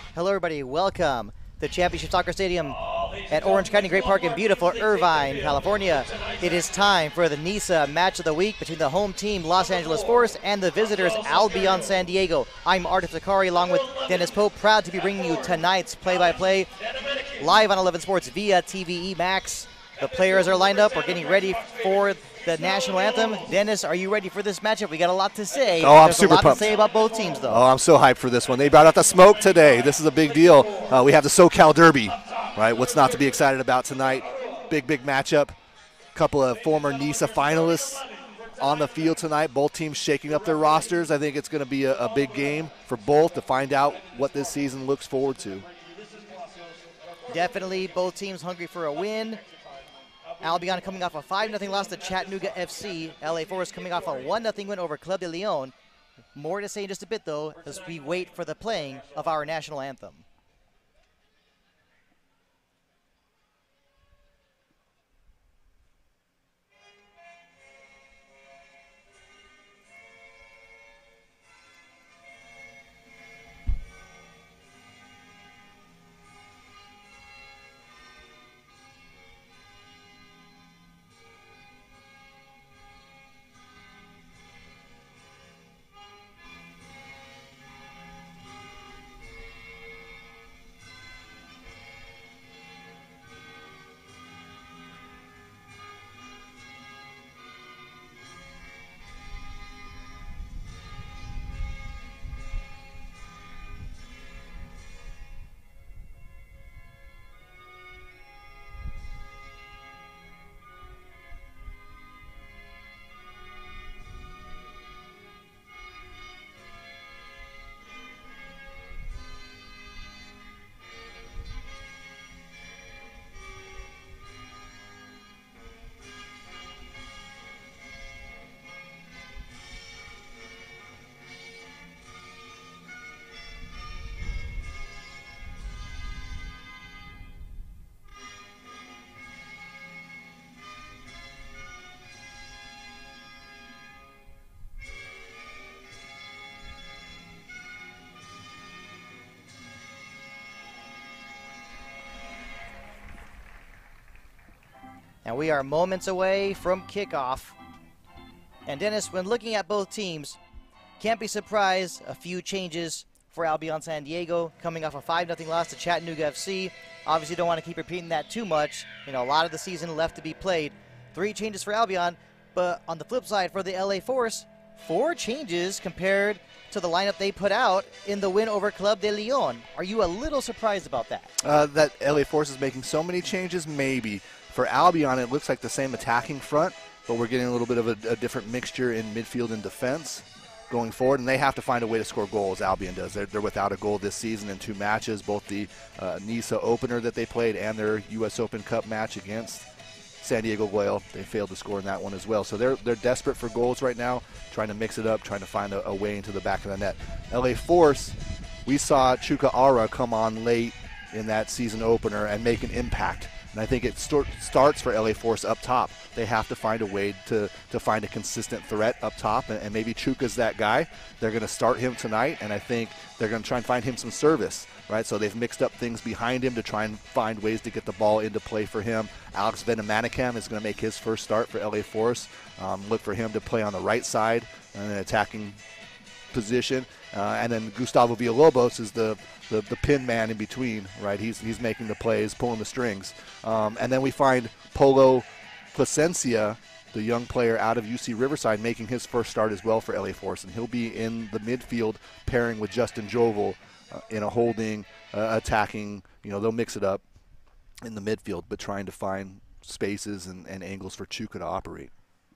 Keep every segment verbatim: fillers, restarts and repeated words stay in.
Hello, everybody. Welcome to Championship Soccer Stadium at Orange County Great Park in beautiful Irvine, California. It is time for the NISA Match of the Week between the home team, Los Angeles Force, and the visitors, Albion San Diego. I'm Artif Zakari, along with Dennis Pope, proud to be bringing you tonight's play-by-play live on eleven Sports via T V E Max. The players are lined up. We're getting ready for the national anthem. Dennis, are you ready for this matchup? We got a lot to say. Oh, I'm There's super a lot pumped. to say about both teams, though. Oh, I'm so hyped for this one. They brought out the smoke today. This is a big deal. Uh, we have the SoCal Derby, right? What's not to be excited about tonight? Big, big matchup. Couple of former NISA finalists on the field tonight. Both teams shaking up their rosters. I think it's going to be a, a big game for both to find out what this season looks forward to. Definitely both teams hungry for a win. Albion coming off a five nothing loss to Chattanooga F C. L A Force coming off a one nothing win over Club de Leon. More to say in just a bit, though, as we wait for the playing of our national anthem. And we are moments away from kickoff. And Dennis, when looking at both teams, can't be surprised, a few changes for Albion San Diego, coming off a five nothing loss to Chattanooga F C. Obviously don't want to keep repeating that too much. You know, a lot of the season left to be played. Three changes for Albion, but on the flip side for the L A Force, four changes compared to the lineup they put out in the win over Club de Leon. Are you a little surprised about that? Uh, that L A Force is making so many changes, maybe. For Albion, it looks like the same attacking front, but we're getting a little bit of a, a different mixture in midfield and defense going forward, and they have to find a way to score goals. Albion does. They're, they're without a goal this season in two matches, both the uh, NISA opener that they played and their U S Open Cup match against San Diego Loyal. They failed to score in that one as well. So they're they're desperate for goals right now, trying to mix it up, trying to find a, a way into the back of the net. L A Force, we saw Chuka Ara come on late in that season opener and make an impact. And I think it start, starts for L A Force up top. They have to find a way to, to find a consistent threat up top, and, and maybe Chuka's that guy. They're going to start him tonight, and I think they're going to try and find him some service, right? So they've mixed up things behind him to try and find ways to get the ball into play for him. Alex Venemanicam is going to make his first start for L A Force. Um, look for him to play on the right side in an attacking position. Uh, and then Gustavo Villalobos is the, the the pin man in between, right? He's he's making the plays, pulling the strings. Um, and then we find Polo Placencia, the young player out of U C Riverside, making his first start as well for L A Force. And he'll be in the midfield pairing with Justin Jovel uh, in a holding, uh, attacking. You know, they'll mix it up in the midfield, but trying to find spaces and, and angles for Chuka to operate.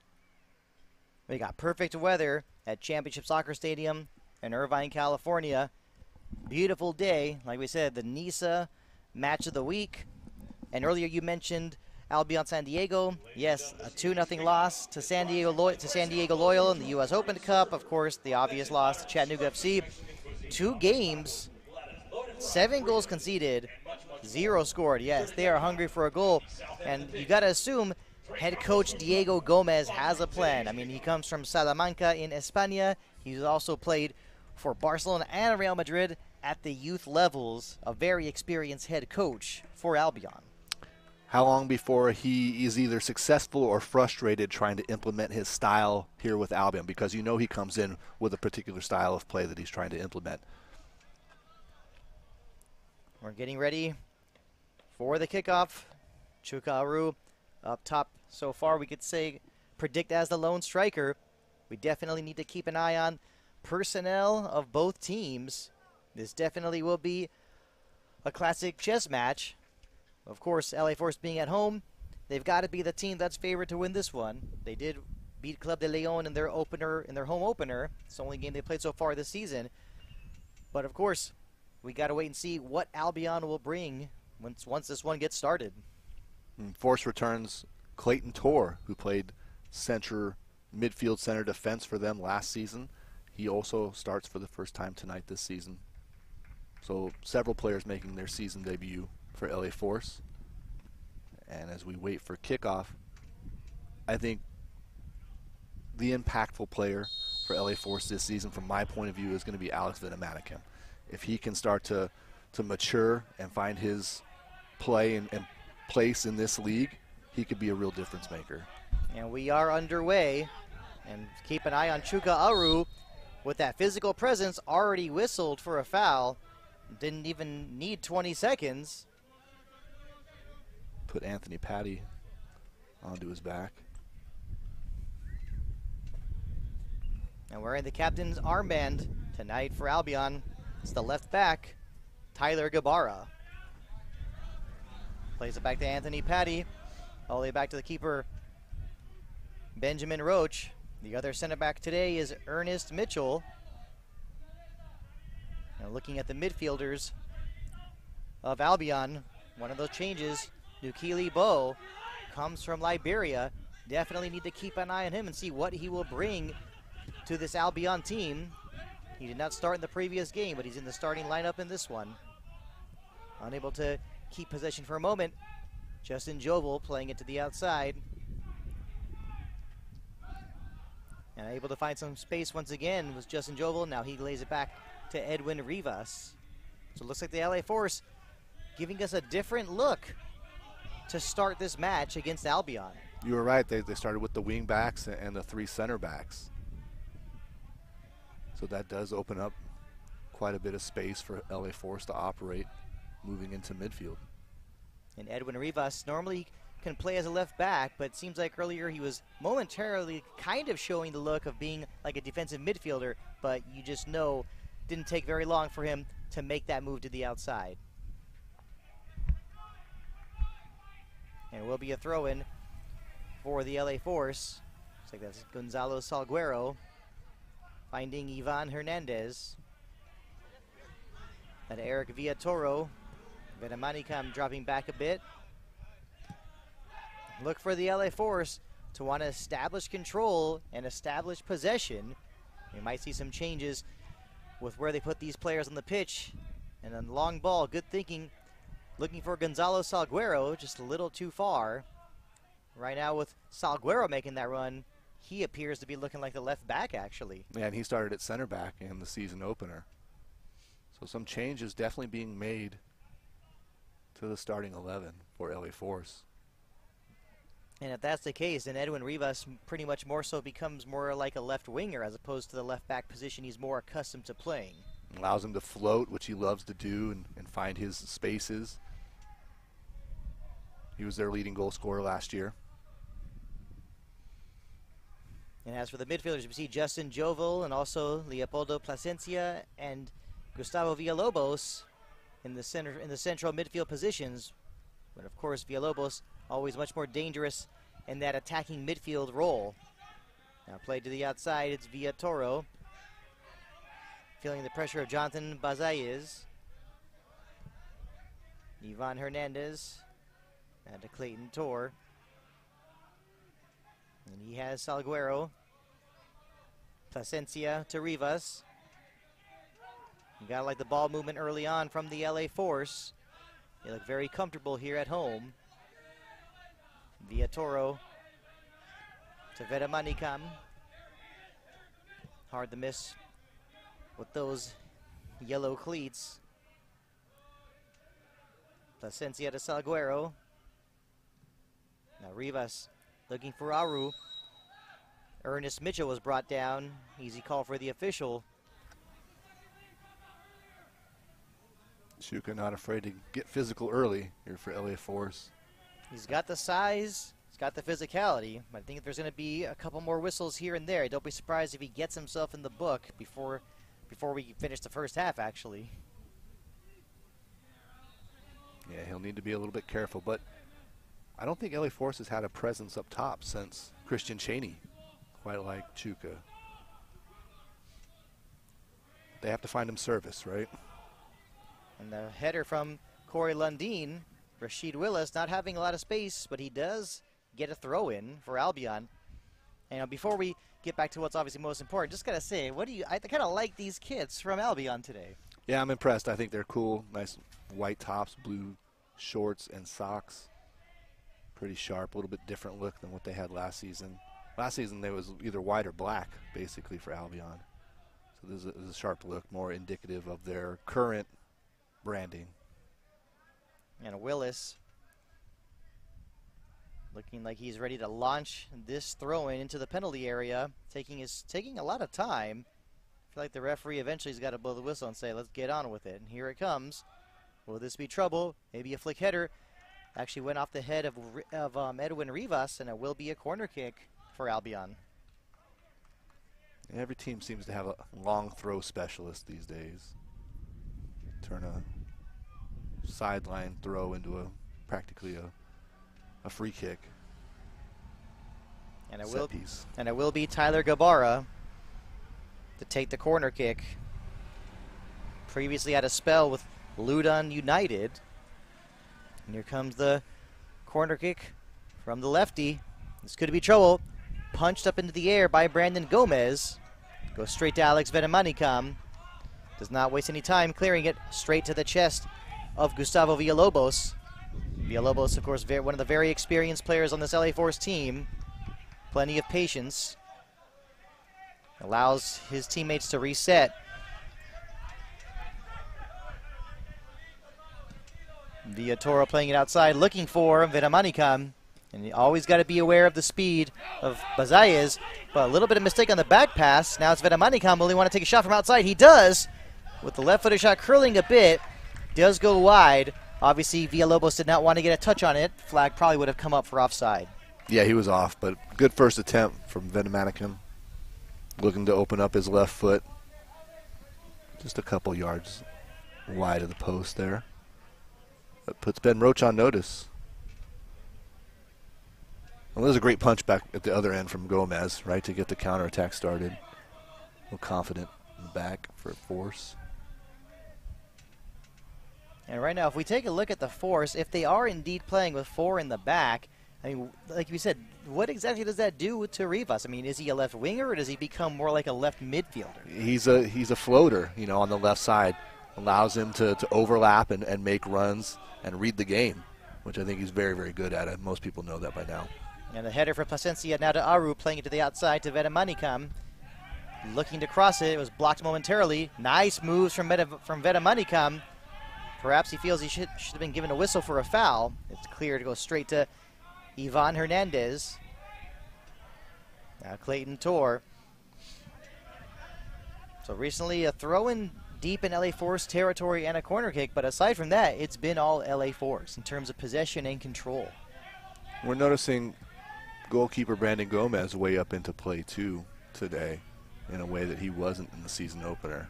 We got perfect weather at Championship Soccer Stadium in Irvine, California. Beautiful day. Like we said, the NISA Match of the Week. And earlier you mentioned Albion San Diego. Yes, a two nothing loss to San Diego Loyal, to San Diego Loyal in the U S Open Cup. Of course, the obvious loss to Chattanooga F C. Two games, seven goals conceded, zero scored. Yes, they are hungry for a goal. And you got to assume head coach Diego Gomez has a plan. I mean, he comes from Salamanca in España. He's also played for Barcelona and Real Madrid at the youth levels, a very experienced head coach for Albion. How long before he is either successful or frustrated trying to implement his style here with Albion? Because you know he comes in with a particular style of play that he's trying to implement. We're getting ready for the kickoff. Chuka Aru up top so far, we could say predict as the lone striker. We definitely need to keep an eye on personnel of both teams. This definitely will be a classic chess match. Of course, L A Force being at home, they've got to be the team that's favored to win this one. They did beat Club de Leon in their opener, in their home opener. It's the only game they played so far this season. But of course, we got to wait and see what Albion will bring once once this one gets started. And Force returns Clayton Torr, who played center, midfield center defense for them last season. He also starts for the first time tonight this season. So several players making their season debut for L A Force. And as we wait for kickoff, I think the impactful player for L A Force this season, from my point of view, is going to be Alex Venemanicum. If he can start to, to mature and find his play and, and place in this league, he could be a real difference maker. And we are underway. And keep an eye on Chuka Aru with that physical presence, already whistled for a foul. Didn't even need twenty seconds. Put Anthony Patty onto his back. And wearing the captain's armband tonight for Albion, it's the left back, Tyler Gabara. Plays it back to Anthony Patty, all the way back to the keeper, Benjamin Roach. The other center back today is Ernest Mitchell. Now looking at the midfielders of Albion, one of those changes, Nukili Bo, comes from Liberia. Definitely need to keep an eye on him and see what he will bring to this Albion team. He did not start in the previous game, but he's in the starting lineup in this one. Unable to keep possession for a moment. Justin Jovel playing it to the outside. And able to find some space once again was Justin Jovel. Now he lays it back to Edwin Rivas. So it looks like the L A Force giving us a different look to start this match against Albion. You were right. They, they started with the wing backs and the three center backs. So that does open up quite a bit of space for L A Force to operate moving into midfield. And Edwin Rivas normally can play as a left back, but it seems like earlier he was momentarily kind of showing the look of being like a defensive midfielder, but you just know didn't take very long for him to make that move to the outside. And it will be a throw-in for the L A Force. Looks like that's Gonzalo Salguero finding Ivan Hernandez. And Eric Villatoro. Venemanicum dropping back a bit. Look for the L A Force to want to establish control and establish possession. We might see some changes with where they put these players on the pitch. And then long ball, good thinking. Looking for Gonzalo Salguero, just a little too far. Right now with Salguero making that run, he appears to be looking like the left back, actually. Yeah, and he started at center back in the season opener. So some changes definitely being made to the starting eleven for L A Force. And if that's the case, then Edwin Rivas pretty much more so becomes more like a left winger as opposed to the left back position he's more accustomed to playing. Allows him to float, which he loves to do, and, and find his spaces. He was their leading goal scorer last year. And as for the midfielders, we see Justin Jovel and also Leopoldo Plasencia and Gustavo Villalobos in the center in the central midfield positions. But of course, Villalobos always much more dangerous in that attacking midfield role. Now played to the outside, it's Villatoro. Feeling the pressure of Jonathan Bazaiz. Ivan Hernandez. And to Clayton Torr. And he has Salguero. Plasencia to Rivas. You gotta like the ball movement early on from the L A Force. They look very comfortable here at home. Villatoro to Venemanicum. Hard to miss with those yellow cleats. Plasencia to Salguero. Now Rivas looking for Aru. Ernest Mitchell was brought down. Easy call for the official. Shuka not afraid to get physical early here for L A Force. He's got the size, he's got the physicality, but I think there's going to be a couple more whistles here and there. Don't be surprised if he gets himself in the book before before we finish the first half, actually. Yeah, he'll need to be a little bit careful, but I don't think L A Force has had a presence up top since Christian Cheney, quite like Chuka. They have to find him service, right? And the header from Corey Lundeen. Rashid Willis not having a lot of space, but he does get a throw in for Albion. And uh, before we get back to what's obviously most important, just gotta say, what do you? I kind of like these kits from Albion today. Yeah, I'm impressed. I think they're cool. Nice white tops, blue shorts, and socks. Pretty sharp. A little bit different look than what they had last season. Last season, they was either white or black, basically, for Albion. So this is a, this is a sharp look, more indicative of their current branding. And Willis looking like he's ready to launch this throw-in into the penalty area, taking his taking a lot of time. I feel like the referee eventually has got to blow the whistle and say, let's get on with it. And here it comes. Will this be trouble? Maybe a flick header. Actually went off the head of, of um, Edwin Rivas, and it will be a corner kick for Albion. Every team seems to have a long throw specialist these days. Turn a sideline throw into a practically a, a free kick. And it Set will piece. and it will be Tyler Gabara to take the corner kick. Previously had a spell with Ludon United. And here comes the corner kick from the lefty. This could be trouble. Punched up into the air by Brandon Gomez. Goes straight to Alex Venemanicam. Does not waste any time clearing it straight to the chest of Gustavo Villalobos. Villalobos, of course, very, one of the very experienced players on this L A Force team. Plenty of patience. Allows his teammates to reset. Villatoro playing it outside, looking for Venemanicam. And you always got to be aware of the speed of Bazayez. But a little bit of mistake on the back pass. Now it's Venemanicam. Will he want to take a shot from outside? He does. With the left-footed shot curling a bit. Does go wide. Obviously, Villalobos did not want to get a touch on it. Flag probably would have come up for offside. Yeah, he was off, but good first attempt from Venemanicam. Looking to open up his left foot. Just a couple yards wide of the post there. That puts Ben Roach on notice. Well, there's a great punch back at the other end from Gomez, right, to get the counterattack started. A little confident in the back for Force. And right now, if we take a look at the Force, if they are indeed playing with four in the back, I mean, like we said, what exactly does that do to Rivas? I mean, is he a left winger, or does he become more like a left midfielder? He's a he's a floater, you know, on the left side. Allows him to, to overlap and, and make runs and read the game, which I think he's very, very good at it. Most people know that by now. And the header for Plasencia now to Aru, playing it to the outside to Venemanicam. Looking to cross it. It was blocked momentarily. Nice moves from, Meta, from Venemanicam. Perhaps he feels he should, should have been given a whistle for a foul. It's clear to go straight to Ivan Hernandez. Now Clayton Tor. So recently a throw-in deep in L A Force territory and a corner kick, but aside from that, it's been all L A Force in terms of possession and control. We're noticing goalkeeper Brandon Gomez way up into play too today in a way that he wasn't in the season opener.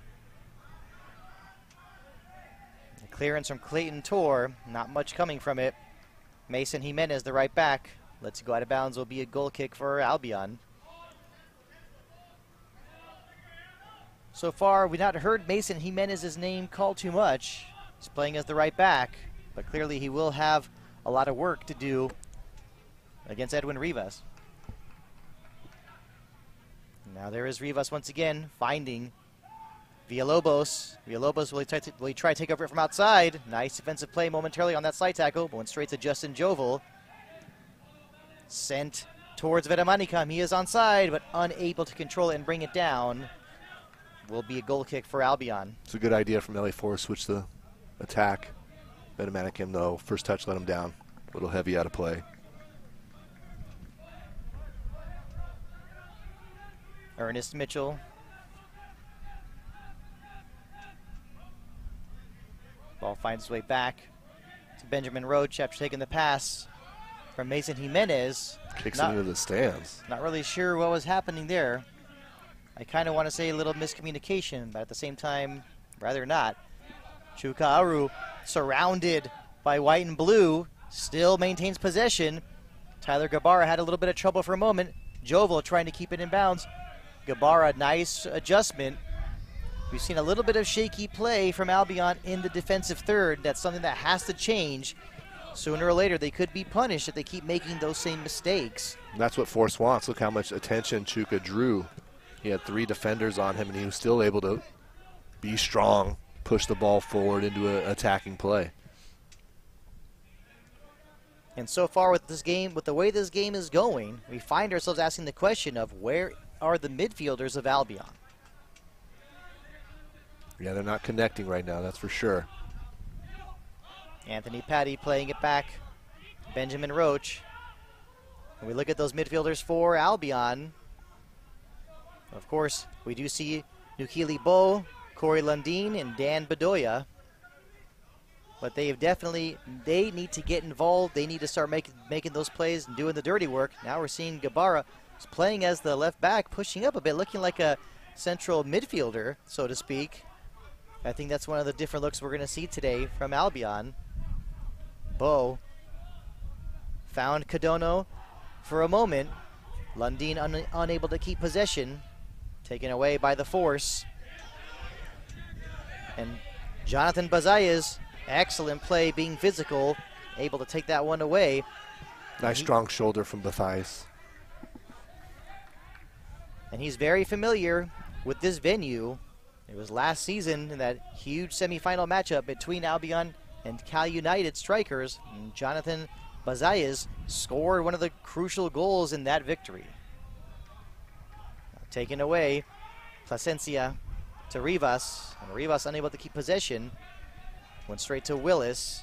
The clearance from Clayton Tor, not much coming from it. Mason Jimenez, the right back, lets it go out of bounds. Will be a goal kick for Albion. So far, we've not heard Mason Jimenez's name called too much. He's playing as the right back, but clearly he will have a lot of work to do against Edwin Rivas. Now there is Rivas once again, finding Villalobos. Villalobos, will he try to, will he try to take over it from outside? Nice defensive play momentarily on that side tackle, but went straight to Justin Jovel. Sent towards Venemanicam. He is onside, but unable to control it and bring it down. will be a goal kick for Albion. It's a good idea from L A Force. Switch the attack. Betamanicum, though, first touch let him down. A little heavy out of play. Ernest Mitchell. Ball finds its way back to Benjamin Roach after taking the pass from Mason Jimenez. Kicks not, it into the stands. Not really sure what was happening there. I kind of want to say a little miscommunication, but at the same time, rather not. Chuka Aru, surrounded by white and blue, still maintains possession. Tyler Gabara had a little bit of trouble for a moment. Jovel trying to keep it in bounds. Gabara, nice adjustment. We've seen a little bit of shaky play from Albion in the defensive third. That's something that has to change. Sooner or later, they could be punished if they keep making those same mistakes. And that's what Force wants. Look how much attention Chuka drew. He had three defenders on him, and he was still able to be strong, push the ball forward into an attacking play. And so far with this game, with the way this game is going, we find ourselves asking the question of where are the midfielders of Albion? Yeah, they're not connecting right now, that's for sure. Anthony Patty playing it back. Benjamin Roach. When we look at those midfielders for Albion, of course, we do see Nukili Bo, Corey Lundin, and Dan Bedoya. But they have definitely, they need to get involved. They need to start making making those plays and doing the dirty work. Now we're seeing Gabara playing as the left back, pushing up a bit, looking like a central midfielder, so to speak. I think that's one of the different looks we're going to see today from Albion. Bo found Kadono for a moment. Lundin un unable to keep possession, taken away by the Force. And Jonathan Bazayas, excellent play, being physical, able to take that one away. Nice he, strong shoulder from Bathias. And he's very familiar with this venue. It was last season in that huge semifinal matchup between Albion and Cal United strikers. And Jonathan Bazayas scored one of the crucial goals in that victory. Taken away, Plasencia to Rivas, and Rivas unable to keep possession. Went straight to Willis.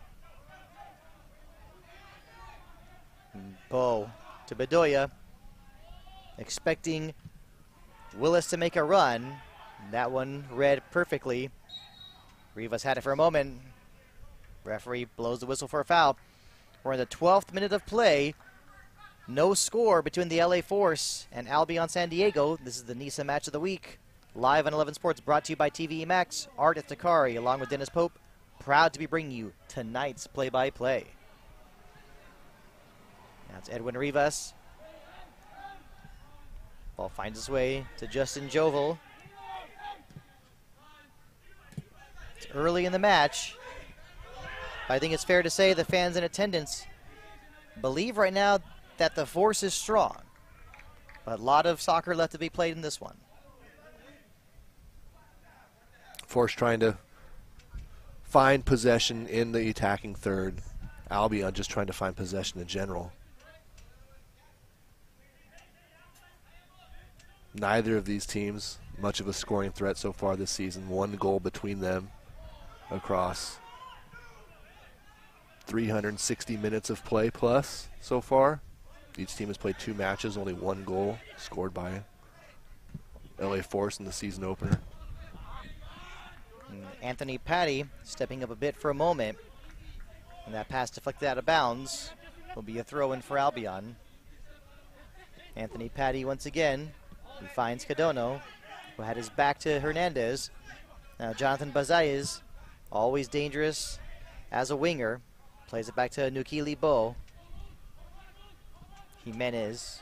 Bo to Bedoya, expecting Willis to make a run. That one read perfectly. Rivas had it for a moment. Referee blows the whistle for a foul. We're in the twelfth minute of play. No score between the L A Force and Albion San Diego. This is the NISA Match of the Week. Live on eleven Sports, brought to you by T V E Max. Art Takari, along with Dennis Pope, proud to be bringing you tonight's play-by-play. Now it's Edwin Rivas. Ball finds its way to Justin Jovel. It's early in the match. I think it's fair to say the fans in attendance believe right now that the Force is strong. But a lot of soccer left to be played in this one. Force trying to find possession in the attacking third. Albion just trying to find possession in general. Neither of these teams much of a scoring threat so far this season. One goal between them across three hundred sixty minutes of play plus so far. Each team has played two matches, only one goal scored by L A Force in the season opener. And Anthony Patty stepping up a bit for a moment. And that pass deflected out of bounds will be a throw-in for Albion. Anthony Patty once again. He finds Kadono, who had his back to Hernandez. Now Jonathan Bazayas, always dangerous as a winger. Plays it back to Nukili Bo. Jimenez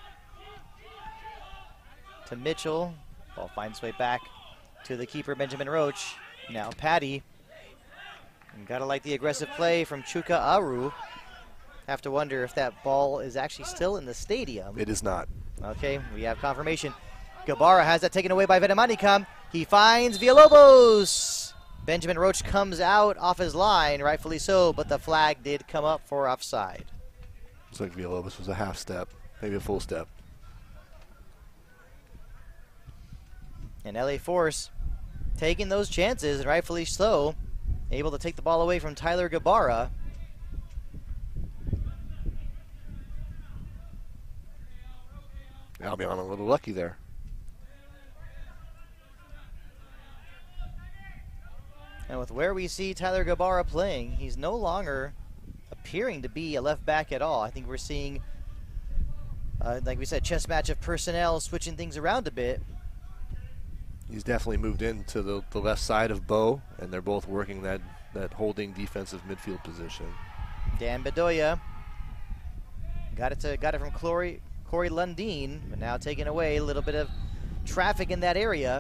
to Mitchell. Ball finds its way back to the keeper, Benjamin Roach. Now Patty. And gotta like the aggressive play from Chuka Aru. Have to wonder if that ball is actually still in the stadium. It is not. Okay, we have confirmation. Gabara has that taken away by Vedamanicam. He finds Villalobos. Benjamin Roach comes out off his line, rightfully so, but the flag did come up for offside. Looks like Villalobos was a half step, maybe a full step. And L A Force taking those chances, and rightfully so, able to take the ball away from Tyler Gabara. Albion a little lucky there. And with where we see Tyler Gabara playing, he's no longer appearing to be a left back at all. I think we're seeing, uh, like we said, chess match of personnel, switching things around a bit. He's definitely moved into the, the left side of Bo, and they're both working that, that holding defensive midfield position. Dan Bedoya got it to got it from Corey, Corey Lundeen, but now taking away a little bit of traffic in that area.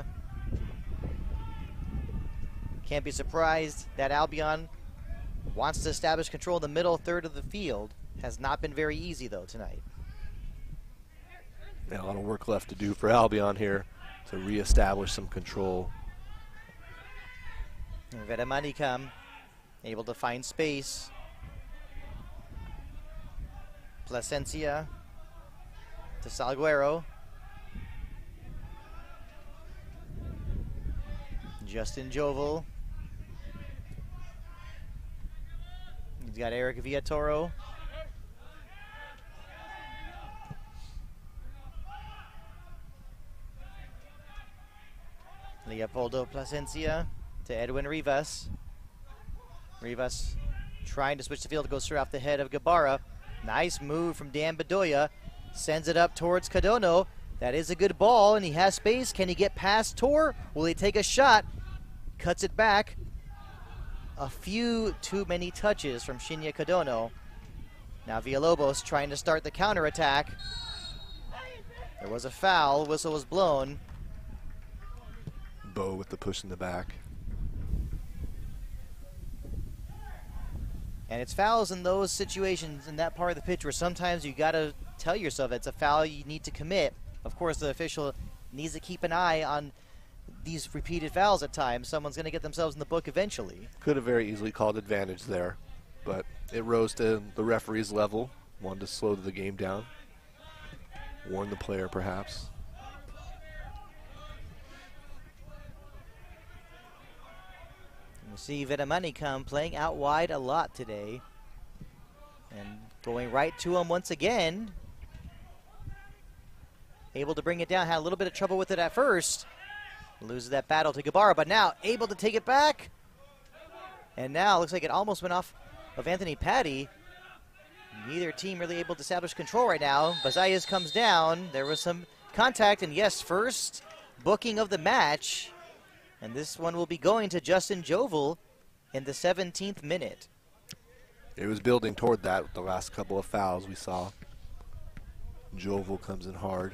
Can't be surprised that Albion wants to establish control in the middle third of the field. Has not been very easy though tonight. Yeah, a lot of work left to do for Albion here to reestablish some control. Vedamanikam able to find space. Plasencia to Salguero. Justin Jovel. He's got Eric Villatoro. Leopoldo Plasencia to Edwin Rivas. Rivas trying to switch the field, goes straight off the head of Gabara. Nice move from Dan Bedoya. Sends it up towards Cadono. That is a good ball, and he has space. Can he get past Tor? Will he take a shot? Cuts it back. A few too many touches from Shinya Cadono. Now Villalobos trying to start the counterattack. There was a foul. Whistle was blown. Bo with the push in the back. And it's fouls in those situations in that part of the pitch where sometimes you got to tell yourself it's a foul you need to commit. Of course, the official needs to keep an eye on these repeated fouls at times. Someone's going to get themselves in the book eventually. Could have very easily called advantage there, but it rose to the referee's level. Wanted to slow the game down. Warn the player, perhaps. We'll see Vedamanikam playing out wide a lot today. And going right to him once again. Able to bring it down. Had a little bit of trouble with it at first. Loses that battle to Gabara, but now able to take it back. And now looks like it almost went off of Anthony Paddy. Neither team really able to establish control right now. Bazayas comes down. There was some contact, and yes, first booking of the match. And this one will be going to Justin Jovel in the seventeenth minute. It was building toward that with the last couple of fouls we saw. Jovel comes in hard.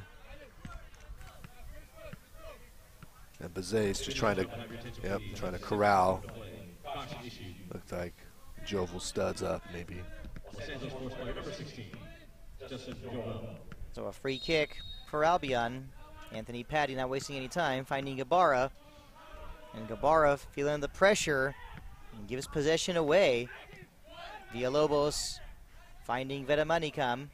And Bazayas just trying to, yep, trying to corral. Looked like Jovel studs up, maybe. So a free kick for Albion. Anthony Paddy not wasting any time, finding Gabara. And Gabara feeling the pressure and gives possession away. Villalobos finding Vedamanikam.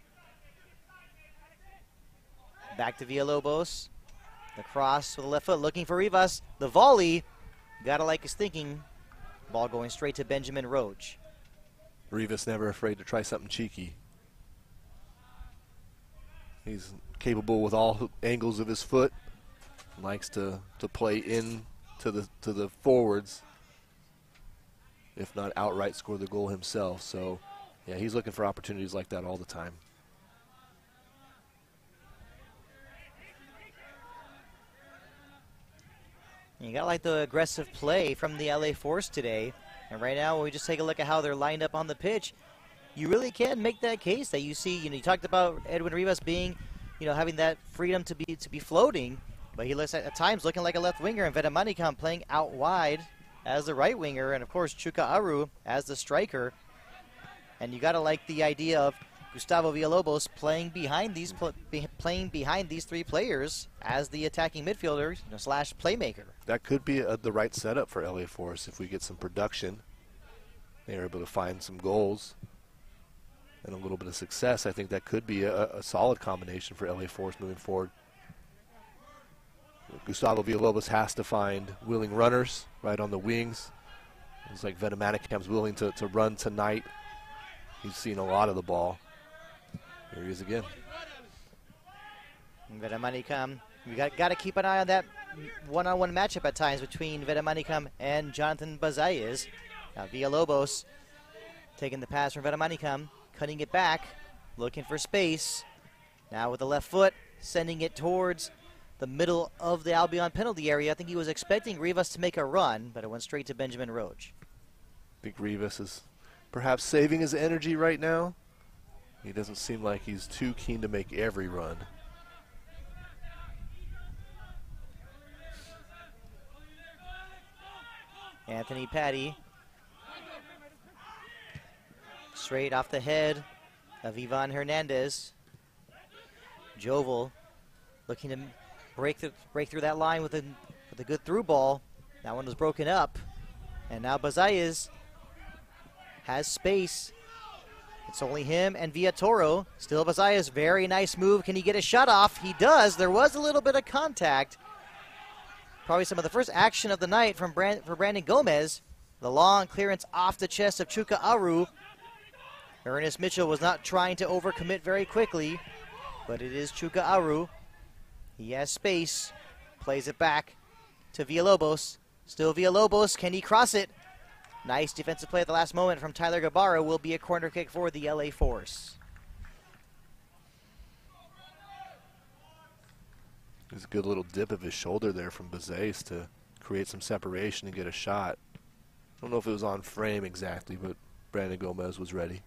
Back to Villalobos. The cross with the left foot looking for Rivas. The volley. Gotta like his thinking. Ball going straight to Benjamin Roach. Rivas never afraid to try something cheeky. He's capable with all angles of his foot. Likes to, to play in to the to the forwards, if not outright score the goal himself. So yeah, he's looking for opportunities like that all the time. You got like the aggressive play from the L A Force today. And right now, when we just take a look at how they're lined up on the pitch, you really can make that case that you see, you know, you talked about Edwin Rivas being, you know, having that freedom to be to be floating. But he looks at, at times looking like a left winger, and Vedamanikam playing out wide as the right winger, and of course Chuka Aru as the striker. And you gotta like the idea of Gustavo Villalobos playing behind these pl be playing behind these three players as the attacking midfielder, you know, slash playmaker. That could be a, the right setup for L A Force if we get some production. They're able to find some goals and a little bit of success. I think that could be a, a solid combination for L A Force moving forward. Gustavo Villalobos has to find willing runners right on the wings. It's like Vetamanicam's willing to, to run tonight. He's seen a lot of the ball. Here he is again. Vetamanicam, we got got to keep an eye on that one-on-one matchup at times between Vetamanicam and Jonathan Bazayez. Now Villalobos taking the pass from Vetamanicam, cutting it back, looking for space. Now with the left foot, sending it towards the middle of the Albion penalty area. I think he was expecting Rivas to make a run, but it went straight to Benjamin Roach. I think Rivas is perhaps saving his energy right now. He doesn't seem like he's too keen to make every run. Anthony Paddy, straight off the head of Ivan Hernandez. Jovel looking to break, the, break through that line with a, with a good through ball. That one was broken up. And now Bazayez has space. It's only him and Villatoro. Still Bazayez, very nice move. Can he get a shot off? He does. There was a little bit of contact. Probably some of the first action of the night from Brand, for Brandon Gomez. The long clearance off the chest of Chuka Aru. Ernest Mitchell was not trying to overcommit very quickly, but it is Chuka Aru. He has space, plays it back to Villalobos. Still Villalobos, can he cross it? Nice defensive play at the last moment from Tyler Gabarra. Will be a corner kick for the L A Force. There's a good little dip of his shoulder there from Bazayez to create some separation and get a shot. I don't know if it was on frame exactly, but Brandon Gomez was ready.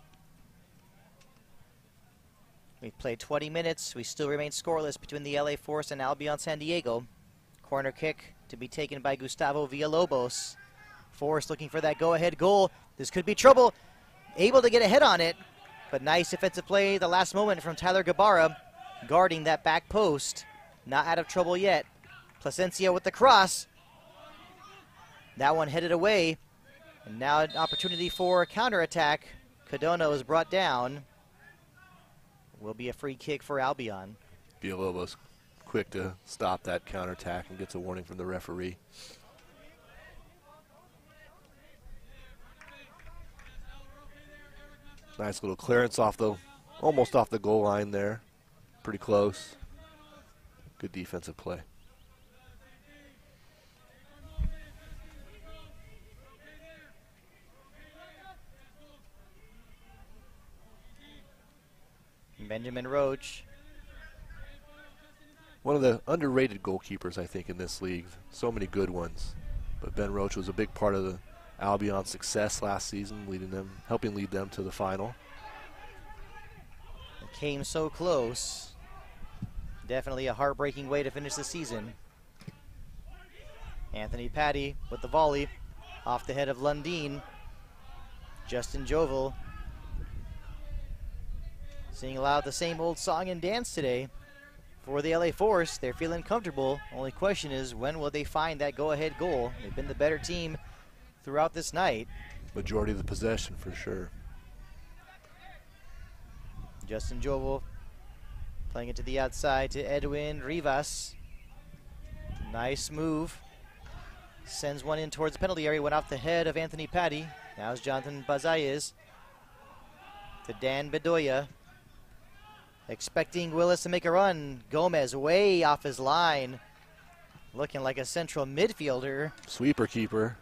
We've played twenty minutes. We still remain scoreless between the L A Force and Albion San Diego. Corner kick to be taken by Gustavo Villalobos. Force looking for that go-ahead goal. This could be trouble. Able to get a head on it, but nice defensive play the last moment from Tyler Gabarra, guarding that back post. Not out of trouble yet. Plasencia with the cross. That one headed away. And now an opportunity for a counterattack. Cadona is brought down. Will be a free kick for Albion. Villalobos quick to stop that counterattack and gets a warning from the referee. Nice little clearance off the, almost off the goal line there. Pretty close. Good defensive play. Benjamin Roach. One of the underrated goalkeepers, I think, in this league. So many good ones. But Ben Roach was a big part of the Albion success last season, leading them, helping lead them to the final. It came so close. Definitely a heartbreaking way to finish the season. Anthony Paddy with the volley off the head of Lundin. Justin Jovel singing aloud the same old song and dance today for the L A Force. They're feeling comfortable. Only question is, when will they find that go-ahead goal? They've been the better team throughout this night. Majority of the possession for sure. Justin Jovel playing it to the outside to Edwin Rivas. Nice move. Sends one in towards the penalty area. Went off the head of Anthony Paddy. Now it's Jonathan Bazayez to Dan Bedoya. Expecting Willis to make a run. Gomez way off his line. Looking like a central midfielder. Sweeper keeper.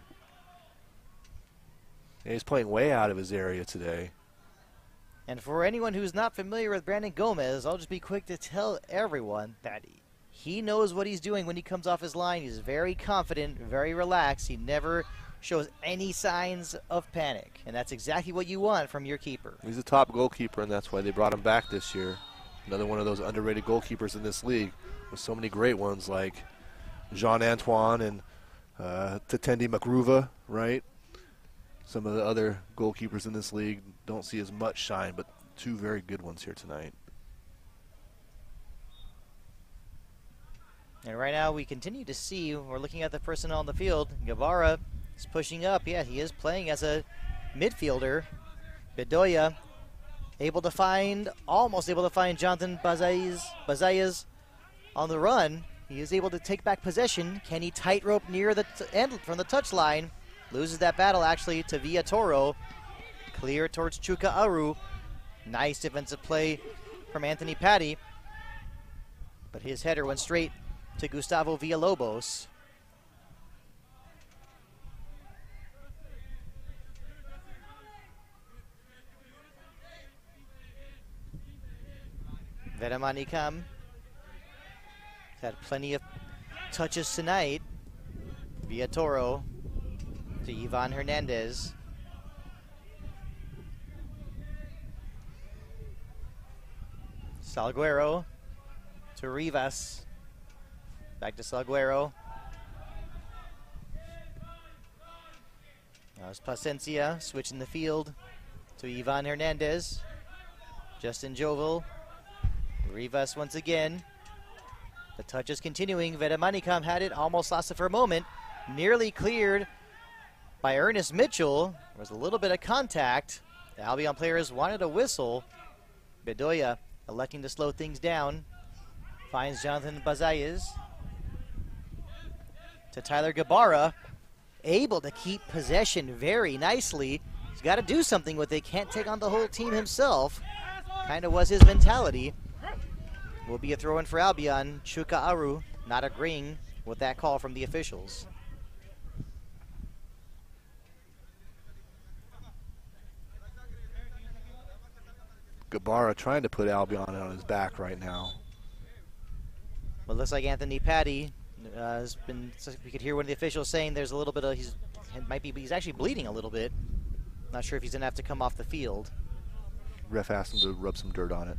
And he's playing way out of his area today. And for anyone who's not familiar with Brandon Gomez, I'll just be quick to tell everyone that he, he knows what he's doing when he comes off his line. He's very confident, very relaxed. He never shows any signs of panic. And that's exactly what you want from your keeper. He's a top goalkeeper, and that's why they brought him back this year. Another one of those underrated goalkeepers in this league with so many great ones like Jean-Antoine and uh, Tetendi Makruva, right? Some of the other goalkeepers in this league don't see as much shine, but two very good ones here tonight. And right now we continue to see, we're looking at the personnel on the field. Guevara is pushing up. Yeah, he is playing as a midfielder. Bedoya able to find, almost able to find Jonathan Bazayez, Bazayez on the run. He is able to take back possession. Can he tightrope near the t end from the touchline? Loses that battle actually to Villatoro. Clear towards Chuka Aru. Nice defensive play from Anthony Patti. But his header went straight to Gustavo Villalobos. Vedamanikam had plenty of touches tonight. Villatoro to Ivan Hernandez. Salguero to Rivas. Back to Salguero. Now it's Plasencia switching the field to Ivan Hernandez. Justin Jovel. Rivas once again. The touch is continuing. Vedamanikam had it, almost lost it for a moment. Nearly cleared by Ernest Mitchell. There was a little bit of contact. The Albion players wanted a whistle. Bedoya electing to slow things down. Finds Jonathan Bazayez. To Tyler Gabara. Able to keep possession very nicely. He's got to do something with it. Can't take on the whole team himself. Kind of was his mentality. Will be a throw-in for Albion. Chuka Aru not agreeing with that call from the officials. Gabara trying to put Albion on his back right now. Well, it looks like Anthony Patti uh, has been. We could hear one of the officials saying there's a little bit of he's it might be he's actually bleeding a little bit. Not sure if he's gonna have to come off the field. Ref asked him to rub some dirt on it.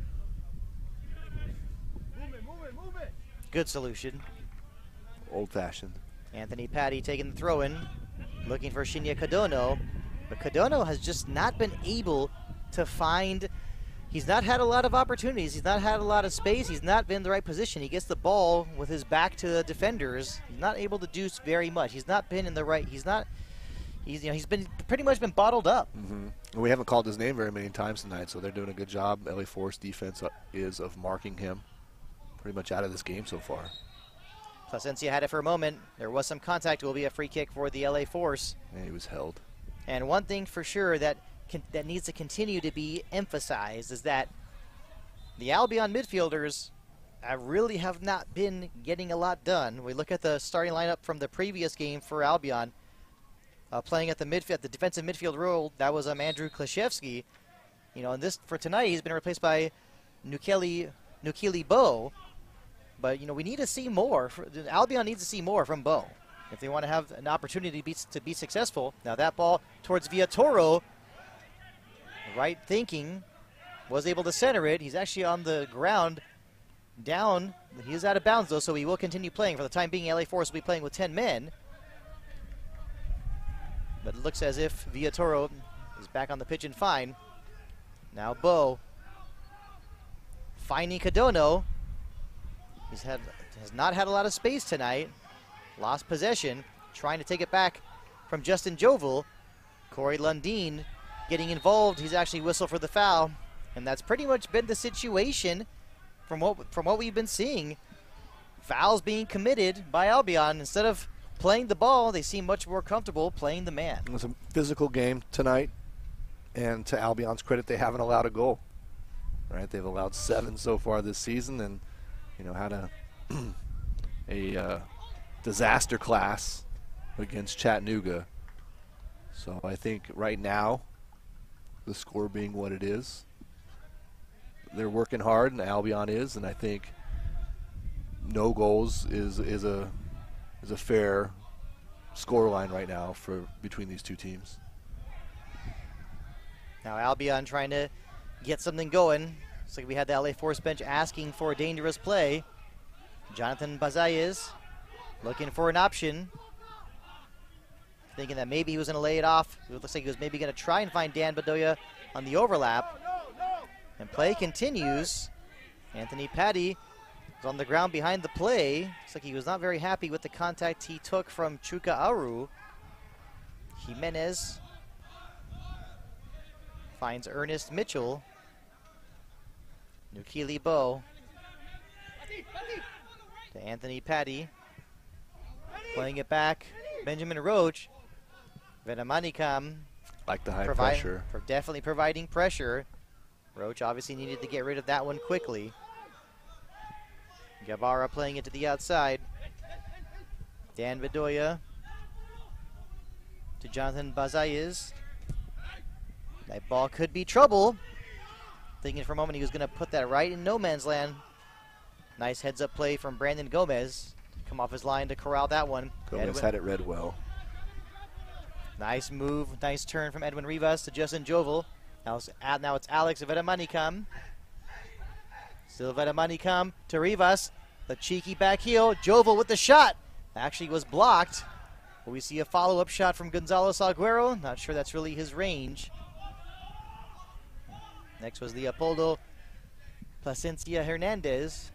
Good solution. Old-fashioned. Anthony Patti taking the throw-in, looking for Shinya Kadono, but Kadono has just not been able to find. He's not had a lot of opportunities. He's not had a lot of space. He's not been in the right position. He gets the ball with his back to the defenders. He's not able to do very much. He's not been in the right. He's not. He's you know he's been pretty much been bottled up. Mm-hmm. We haven't called his name very many times tonight, so they're doing a good job. L A Force defense is of marking him. Pretty much out of this game so far. Plasencia had it for a moment. There was some contact. It will be a free kick for the L A Force. And he was held. And one thing for sure that can, that needs to continue to be emphasized is that the Albion midfielders uh, really have not been getting a lot done. We look at the starting lineup from the previous game for Albion. Uh, playing at the midfield, the defensive midfield role, that was um, Andrew Klashevsky. You know, and this for tonight, he's been replaced by Nukeli Nukili Bo. But, you know, we need to see more. Albion needs to see more from Bo if they want to have an opportunity to be, to be successful. Now that ball towards Villatoro, right thinking, was able to center it. He's actually on the ground, down. He is out of bounds, though, so he will continue playing. For the time being, L A Force will be playing with ten men. But it looks as if Villatoro is back on the pitch and fine. Now Bo finding Kadono. He's had has not had a lot of space tonight. Lost possession. Trying to take it back from Justin Jovel. Corey Lundeen getting involved. He's actually whistled for the foul. And that's pretty much been the situation from what from what we've been seeing. Fouls being committed by Albion. Instead of playing the ball, they seem much more comfortable playing the man. It was a physical game tonight. And to Albion's credit, they haven't allowed a goal. Right? They've allowed seven so far this season. And you know, had a a uh, disaster class against Chattanooga. So I think right now, the score being what it is, they're working hard, and Albion is, and I think no goals is is a is a fair score line right now for between these two teams. Now Albion trying to get something going. Looks like we had the L A Force bench asking for dangerous play. Jonathan Bazayez looking for an option. Thinking that maybe he was going to lay it off. It looks like he was maybe going to try and find Dan Bedoya on the overlap. And play continues. Anthony Patti is on the ground behind the play. Looks like he was not very happy with the contact he took from Chuka Aru. Jimenez finds Ernest Mitchell. Nukili Bo to Anthony Patty. Playing it back. Benjamin Roach. Vedamanikam. Like the high Provi pressure. For definitely providing pressure. Roach obviously needed to get rid of that one quickly. Guevara playing it to the outside. Dan Bedoya to Jonathan Bazaiz. That ball could be trouble. Thinking for a moment he was going to put that right in no man's land. Nice heads-up play from Brandon Gomez. Come off his line to corral that one. Gomez Edwin. had it read well. Nice move, nice turn from Edwin Rivas to Justin Jovel. Now it's, now it's Alex Vedamanikam. Still Vedamanikam to Rivas. The cheeky back heel. Jovel with the shot. Actually was blocked. But we see a follow-up shot from Gonzalo Salguero. Not sure that's really his range. Next was Leopoldo Placencia Hernandez.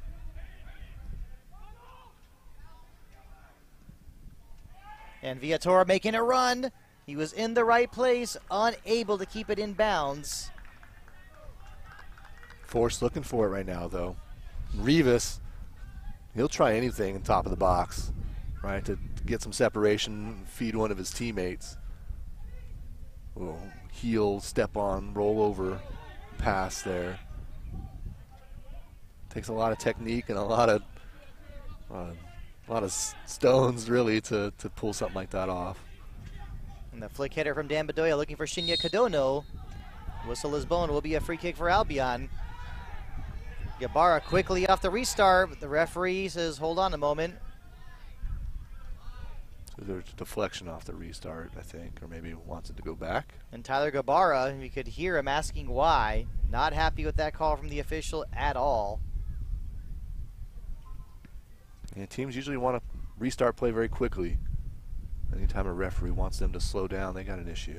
And Viatora making a run. He was in the right place, unable to keep it in bounds. Force looking for it right now, though. Rivas, he'll try anything in top of the box, right, to get some separation, feed one of his teammates. Little heel, step on, roll over pass there. Takes a lot of technique and a lot of, uh, a lot of stones, really, to, to pull something like that off. And the flick header from Dan Bedoya looking for Shinya Kadono. Whistle is blown. Will be a free kick for Albion. Guevara quickly off the restart, but the referee says, hold on a moment. So there's a deflection off the restart, I think, or maybe wants it to go back. And Tyler Guevara, you could hear him asking why. Not happy with that call from the official at all. And teams usually want to restart play very quickly. Anytime a referee wants them to slow down, they got an issue.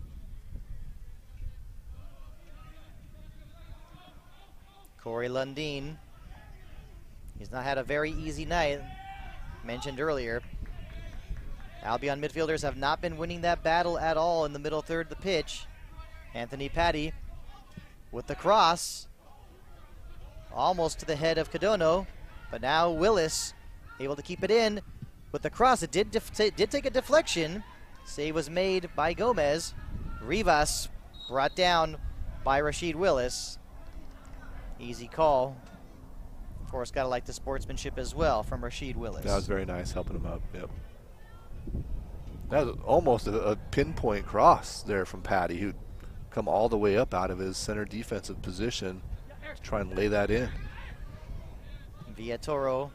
Corey Lundeen. He's not had a very easy night, mentioned earlier. Albion midfielders have not been winning that battle at all in the middle third of the pitch. Anthony Patty with the cross. Almost to the head of Kadono, but now Willis able to keep it in. With the cross, it did, def did take a deflection. Save was made by Gomez. Rivas brought down by Rashid Willis. Easy call. Of course, got to like the sportsmanship as well from Rashid Willis. That was very nice, helping him up. Yep. That was almost a, a pinpoint cross there from Patty, who'd come all the way up out of his center defensive position to try and lay that in. Villatoro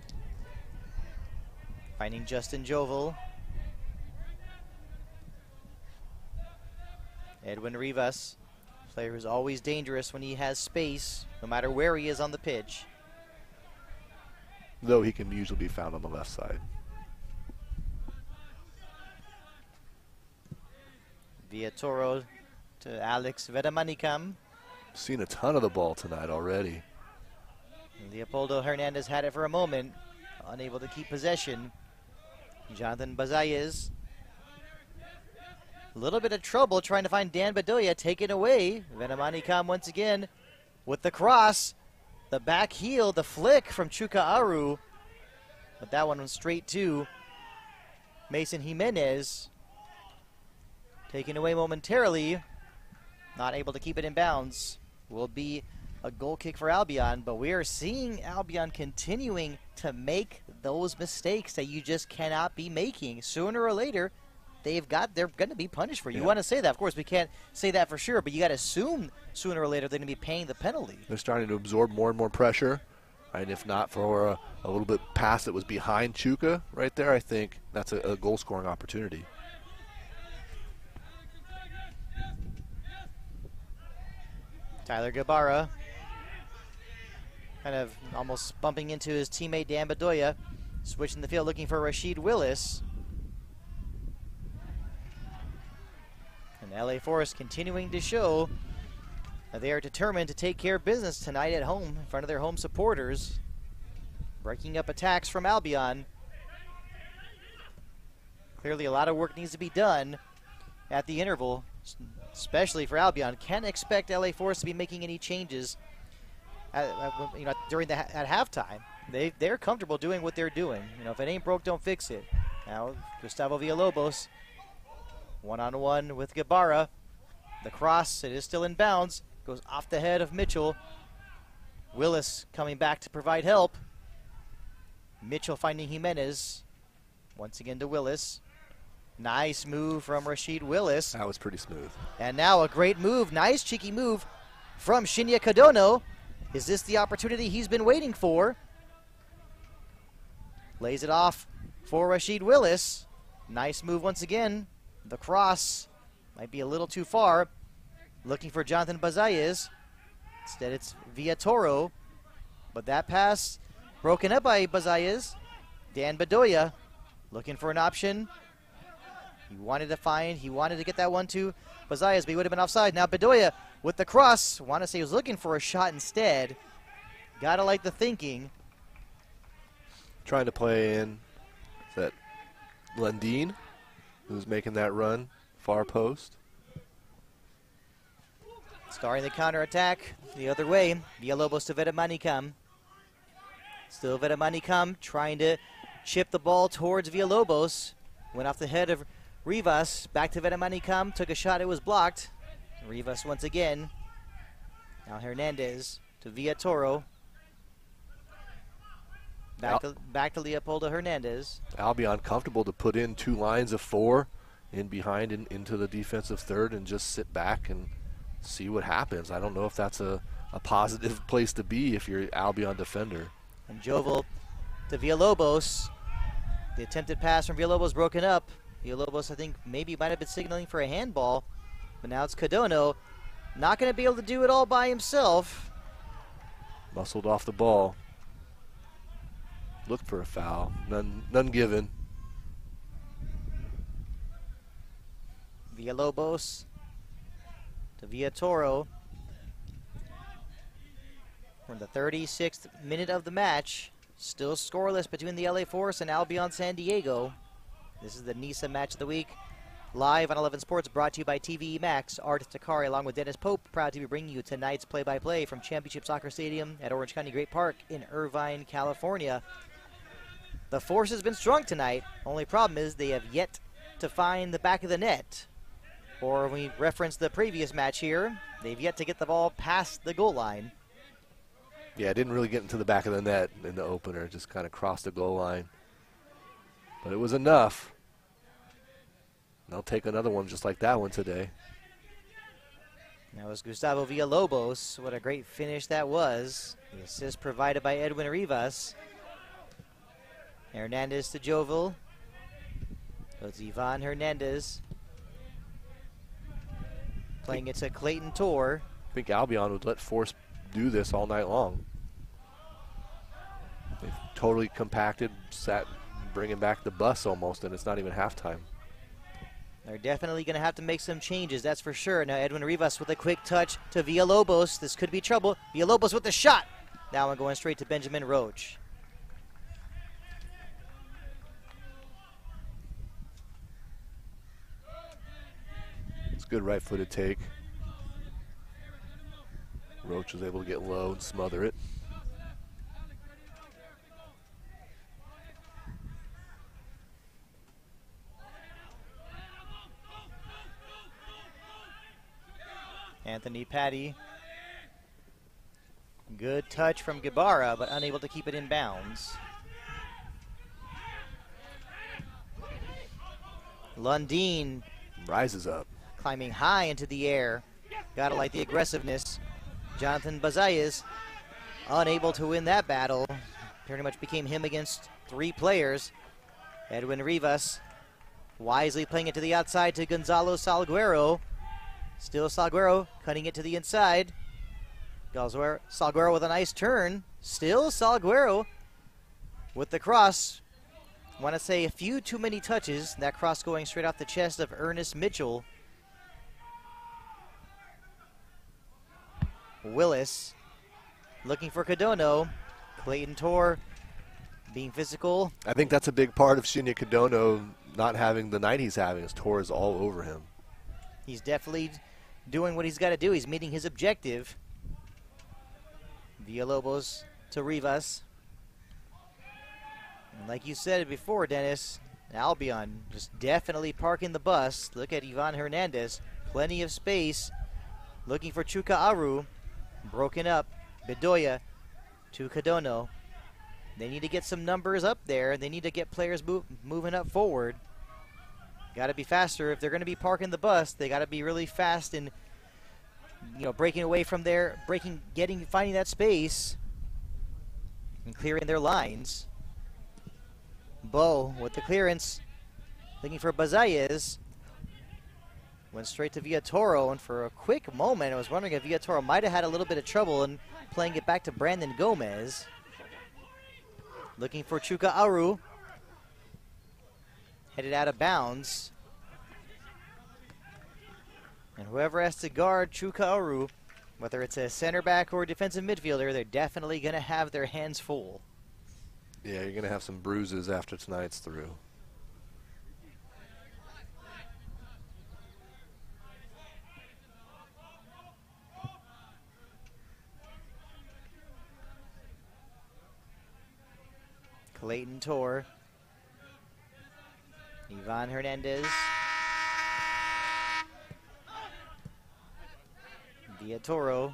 finding Justin Jovel. Edwin Rivas, player who's always dangerous when he has space, no matter where he is on the pitch. Though he can usually be found on the left side. Villatoro to Alex Vedamanikam. Seen a ton of the ball tonight already. Leopoldo Hernandez had it for a moment, unable to keep possession. Jonathan Bazaiz. A little bit of trouble trying to find Dan Bedoya, taken away. Vedamanikam once again with the cross. The back heel, the flick from Chuka Aru. But that one went straight to Mason Jimenez. Taken away momentarily. Not able to keep it in bounds. Will be a goal kick for Albion, but we are seeing Albion continuing to make those mistakes that you just cannot be making. Sooner or later, they've got they're going to be punished for. You yeah. want to say that, of course, we can't say that for sure, but you got to assume sooner or later they're going to be paying the penalty. They're starting to absorb more and more pressure, right? If not for a, a little bit pass that was behind Chuka right there, I think that's a, a goal-scoring opportunity. Tyler Guevara kind of almost bumping into his teammate Dan Bedoya, switching the field looking for Rashid Willis. And L A Forest continuing to show that they are determined to take care of business tonight at home in front of their home supporters. Breaking up attacks from Albion. Clearly a lot of work needs to be done at the interval, especially for Albion. Can't expect L A Forest to be making any changes at, at, you know, during the at halftime. they, they're comfortable doing what they're doing. You know, if it ain't broke, don't fix it. Now, Gustavo Villalobos, one-on-one with Guevara. The cross, it is still in bounds, goes off the head of Mitchell. Willis coming back to provide help. Mitchell finding Jimenez. Once again to Willis. Nice move from Rasheed Willis. That was pretty smooth. And now a great move, nice cheeky move from Shinya Kadono. Is this the opportunity he's been waiting for? Lays it off for Rasheed Willis. Nice move once again. The cross might be a little too far. Looking for Jonathan Bazayez. Instead it's Villatoro. But that pass broken up by Bazayez. Dan Bedoya looking for an option. He wanted to find, he wanted to get that one to Bazayez, but he would have been offside. Now Bedoya with the cross. Want to say he was looking for a shot instead. Gotta like the thinking. Trying to play in is that Lundin, who's making that run, far post. Starting the counterattack the other way. Villalobos to Vedamanikam. Still Vedamanikam trying to chip the ball towards Villalobos. Went off the head of Rivas. Back to Vedamanikam. Took a shot. It was blocked. Rivas once again. Now Hernandez to Villatoro. Back to, back to Leopoldo Hernandez. Albion comfortable to put in two lines of four in behind and into the defensive third and just sit back and see what happens. I don't know if that's a, a positive place to be if you're Albion defender. And Jovel to Villalobos. The attempted pass from Villalobos broken up. Villalobos, I think, maybe might have been signaling for a handball. But now it's Kadono. Not going to be able to do it all by himself. Muscled off the ball. Looked for a foul. None, none given. Villalobos to Villatoro. We're in the thirty-sixth minute of the match. Still scoreless between the L A Force and Albion San Diego. This is the NISA Match of the Week. Live on eleven Sports, brought to you by T V E Max. Art Takari along with Dennis Pope, proud to be bringing you tonight's play-by-play from Championship Soccer Stadium at Orange County Great Park in Irvine, California. The Force has been strong tonight. Only problem is they have yet to find the back of the net. Or when we reference the previous match here, they've yet to get the ball past the goal line. Yeah, didn't really get into the back of the net in the opener. Just kind of crossed the goal line. But it was enough. They'll take another one just like that one today. That was Gustavo Villalobos. What a great finish that was. The assist provided by Edwin Rivas. Hernandez to Jovel. So it's Ivan Hernandez. Playing it to Clayton Tor. I think Albion would let Force do this all night long. They've totally compacted, sat, bringing back the bus almost, and it's not even halftime. They're definitely going to have to make some changes, that's for sure. Now Edwin Rivas with a quick touch to Villalobos. This could be trouble. Villalobos with the shot. That one going straight to Benjamin Roach. It's a good right-footed take. Roach was able to get low and smother it. Anthony Patty. Good touch from Guevara, but unable to keep it in bounds. Lundin rises up, climbing high into the air. Gotta like the aggressiveness. Jonathan Bazayez unable to win that battle. Pretty much became him against three players. Edwin Rivas wisely playing it to the outside to Gonzalo Salguero. Still Salguero cutting it to the inside. Salguero with a nice turn. Still Salguero with the cross. Want to say a few too many touches. That cross going straight off the chest of Ernest Mitchell. Willis looking for Kadono. Clayton Tor being physical. I think that's a big part of Shinya Kadono not having the night he's having. His Tor is all over him. He's definitely doing what he's got to do. He's meeting his objective. Villalobos to Rivas. And like you said before, Dennis, Albion just definitely parking the bus. Look at Ivan Hernandez. Plenty of space. Looking for Chuka Aru. Broken up. Bedoya to Kadono. They need to get some numbers up there. They need to get players move, moving up forward. Got to be faster. If they're going to be parking the bus, they got to be really fast and, you know, breaking away from there, breaking, getting, finding that space and clearing their lines. Bo with the clearance, looking for Bazayez. Went straight to Villatoro, and for a quick moment, I was wondering if Villatoro might have had a little bit of trouble in playing it back to Brandon Gomez. Looking for Chuka Aru. Headed out of bounds. And whoever has to guard Chuka Aru, whether it's a center back or a defensive midfielder, they're definitely going to have their hands full. Yeah, you're going to have some bruises after tonight's through. Clayton Tor. Ivan Hernandez. Villatoro.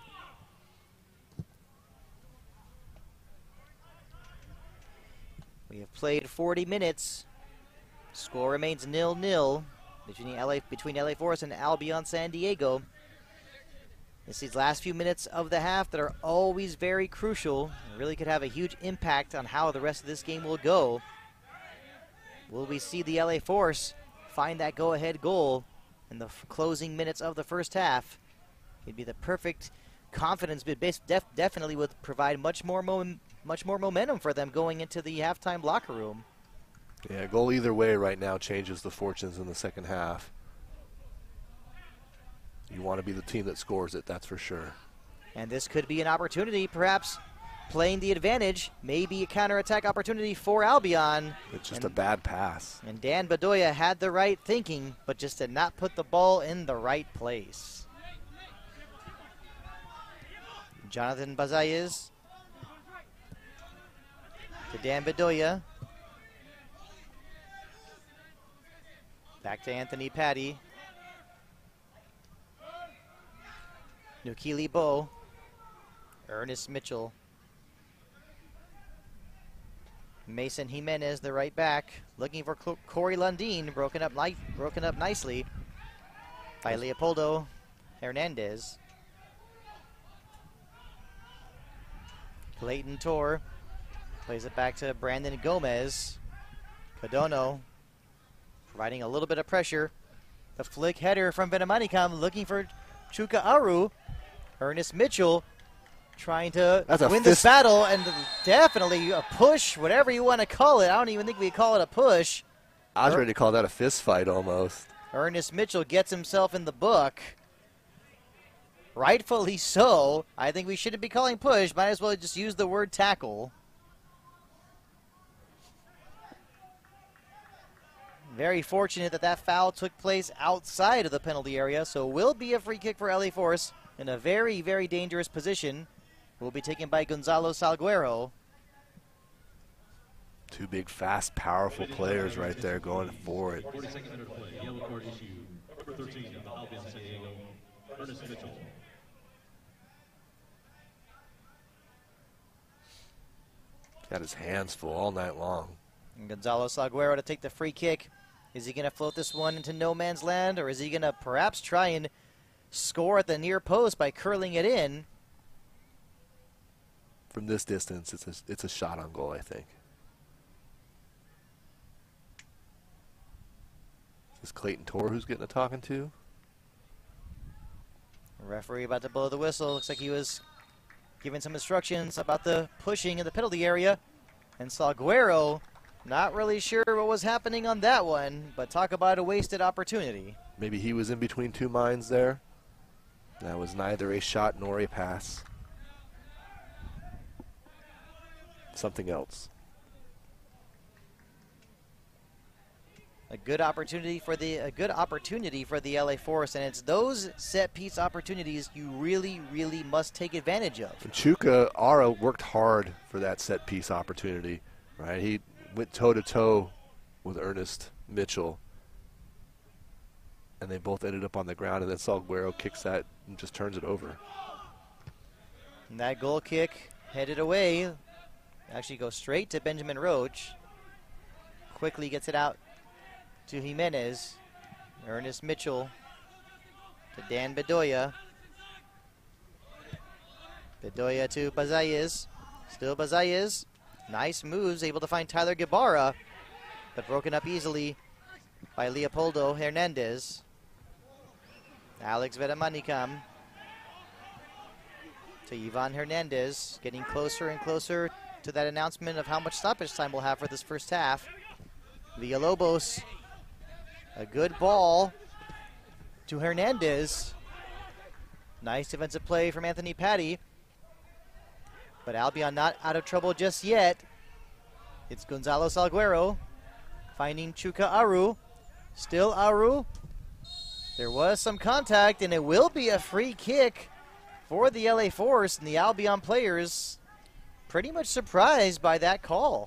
We have played forty minutes. Score remains nil nil between L A between L A Forest and Albion San Diego. It's these last few minutes of the half that are always very crucial. It really could have a huge impact on how the rest of this game will go. Will we see the L A Force find that go-ahead goal in the f closing minutes of the first half? It'd be the perfect confidence, but def definitely would provide much more mo much more momentum for them going into the halftime locker room. Yeah, a goal either way right now changes the fortunes in the second half. You want to be the team that scores it, that's for sure. And this could be an opportunity, perhaps playing the advantage, maybe a counterattack opportunity for Albion. It's just and, a bad pass. And Dan Bedoya had the right thinking, but just did not put the ball in the right place. Jonathan Bazayez to Dan Bedoya. Back to Anthony Patty. Nukili Bo. Ernest Mitchell. Mason Jimenez, the right back, looking for Corey Lundeen, broken up, li broken up nicely by Leopoldo Hernandez. Clayton Tor plays it back to Brandon Gomez. Kadono providing a little bit of pressure. The flick header from Venemanicam looking for Chuka Aru. Ernest Mitchell trying to That's a win fist. this battle, and definitely a push, whatever you want to call it. I don't even think we call it a push. I was Er- ready to call that a fist fight almost. Ernest Mitchell gets himself in the book. Rightfully so. I think we shouldn't be calling push. Might as well just use the word tackle. Very fortunate that that foul took place outside of the penalty area, so it will be a free kick for L A Force in a very, very dangerous position. Will be taken by Gonzalo Salguero. Two big, fast, powerful players right there going forward. forty-second minute of play. Yellow card issue. Number thirteen of the Albion San Diego, Ernest Mitchell. Got his hands full all night long. And Gonzalo Salguero to take the free kick. Is he going to float this one into no man's land, or is he going to perhaps try and score at the near post by curling it in? From this distance, it's a, it's a shot on goal, I think. Is this Clayton Tor who's getting a talking to? Referee about to blow the whistle. Looks like he was giving some instructions about the pushing in the penalty area. And Salguero, not really sure what was happening on that one, but talk about a wasted opportunity. Maybe he was in between two minds there. That was neither a shot nor a pass. Something else. A good opportunity for the a good opportunity for the L A Force, and it's those set piece opportunities you really, really must take advantage of. And Chuka Ara worked hard for that set piece opportunity, right? He went toe-to-toe with Ernest Mitchell. And they both ended up on the ground, and then Salguero kicks that and just turns it over. And that goal kick headed away. Actually goes straight to Benjamin Roach. Quickly gets it out to Jimenez. Ernest Mitchell to Dan Bedoya. Bedoya to Bazayez. Still Bazayez. Nice moves, able to find Tyler Guevara, but broken up easily by Leopoldo Hernandez. Alex Vedamanikam to Ivan Hernandez, getting closer and closer to that announcement of how much stoppage time we'll have for this first half. Villalobos, a good ball to Hernandez. Nice defensive play from Anthony Patty. But Albion not out of trouble just yet. It's Gonzalo Salguero finding Chuka Aru. Still Aru. There was some contact, and it will be a free kick for the L A Force, and the Albion players pretty much surprised by that call.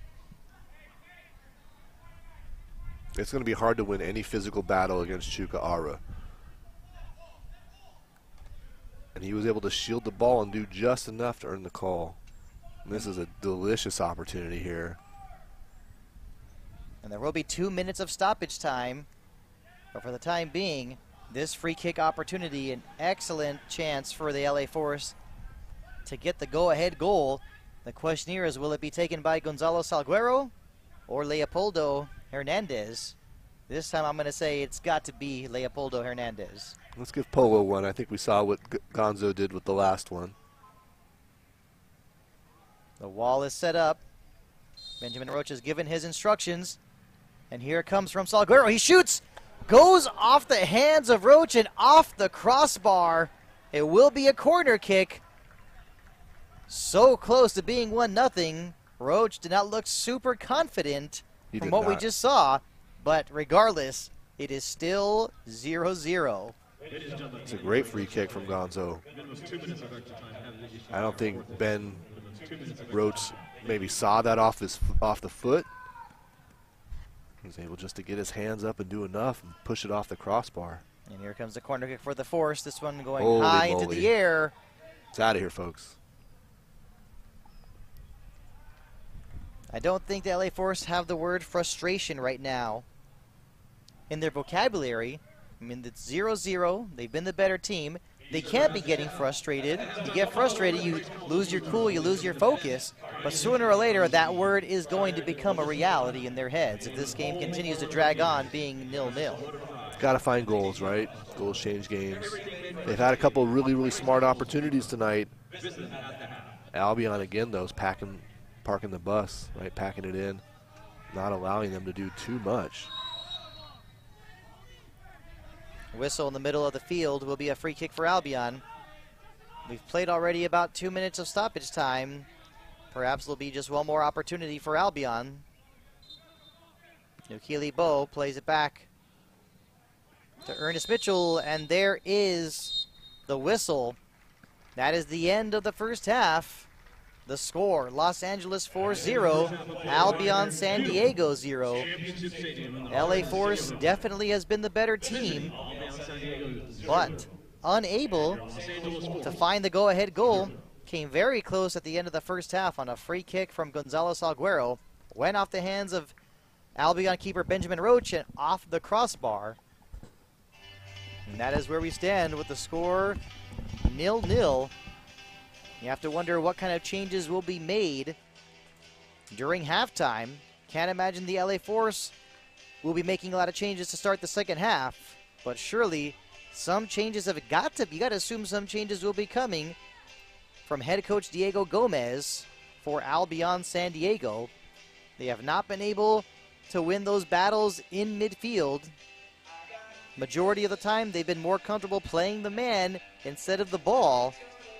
It's going to be hard to win any physical battle against Chuka Aru. And he was able to shield the ball and do just enough to earn the call. And this is a delicious opportunity here. And there will be two minutes of stoppage time. But for the time being, this free kick opportunity, an excellent chance for the L A Force to get the go-ahead goal. The question here is, will it be taken by Gonzalo Salguero or Leopoldo Hernandez? This time I'm going to say it's got to be Leopoldo Hernandez. Let's give Polo one. I think we saw what G Gonzo did with the last one. The wall is set up. Benjamin Roach has given his instructions. And here it comes from Salguero. He shoots! Goes off the hands of Roach and off the crossbar. It will be a corner kick. So close to being one nothing. Roach did not look super confident He from did what we not. just saw. But regardless, it is still zero zero. It's a great free kick from Gonzo. I don't think Ben Roach maybe saw that off his off the foot. He was able just to get his hands up and do enough and push it off the crossbar. And here comes the corner kick for the Force. This one going Holy high into moly. the air. It's out of here, folks. I don't think the L A Force have the word frustration right now in their vocabulary. I mean, it's zero zero. They've been the better team. They can't be getting frustrated. You get frustrated, you lose your cool, you lose your focus. But sooner or later, that word is going to become a reality in their heads if this game continues to drag on being nil-nil. Got to find goals, right? Goals change games. They've had a couple of really, really smart opportunities tonight. Albion, again, though, is packing, parking the bus, right? Packing it in, not allowing them to do too much. Whistle in the middle of the field will be a free kick for Albion. We've played already about two minutes of stoppage time. Perhaps there'll be just one more opportunity for Albion. Nukili Bo plays it back to Ernest Mitchell, and there is the whistle. That is the end of the first half. The score, Los Angeles four zero, Albion San Diego zero. L A Force definitely has been the better team, but unable to find the go-ahead goal. Came very close at the end of the first half on a free kick from Gonzalo Salguero. Went off the hands of Albion keeper Benjamin Roach and off the crossbar. And that is where we stand with the score nil nil. You have to wonder what kind of changes will be made during halftime. Can't imagine the L A Force will be making a lot of changes to start the second half, but surely some changes have got to be. You got to assume some changes will be coming from head coach Diego Gomez for Albion San Diego. They have not been able to win those battles in midfield. Majority of the time, they've been more comfortable playing the man instead of the ball.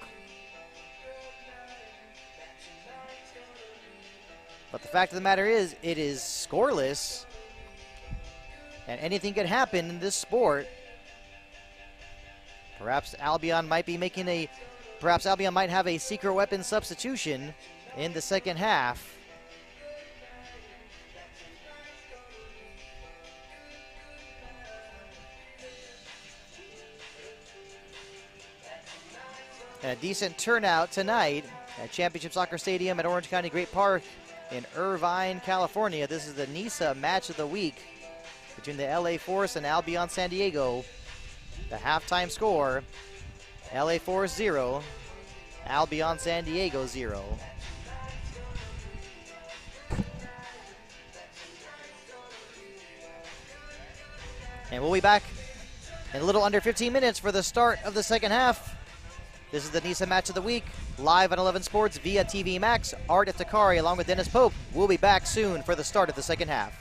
But the fact of the matter is, it is scoreless, and anything could happen in this sport. Perhaps Albion might be making a, perhaps Albion might have a secret weapon substitution in the second half. And a decent turnout tonight at Championship Soccer Stadium at Orange County Great Park in Irvine, California. This is the NISA Match of the Week between the L A Force and Albion San Diego. The halftime score, L A Force zero, Albion San Diego zero. And we'll be back in a little under fifteen minutes for the start of the second half. This is the NISA Match of the Week, live on eleven Sports via T V Max. Art Iftikhari along with Dennis Pope. We'll be back soon for the start of the second half.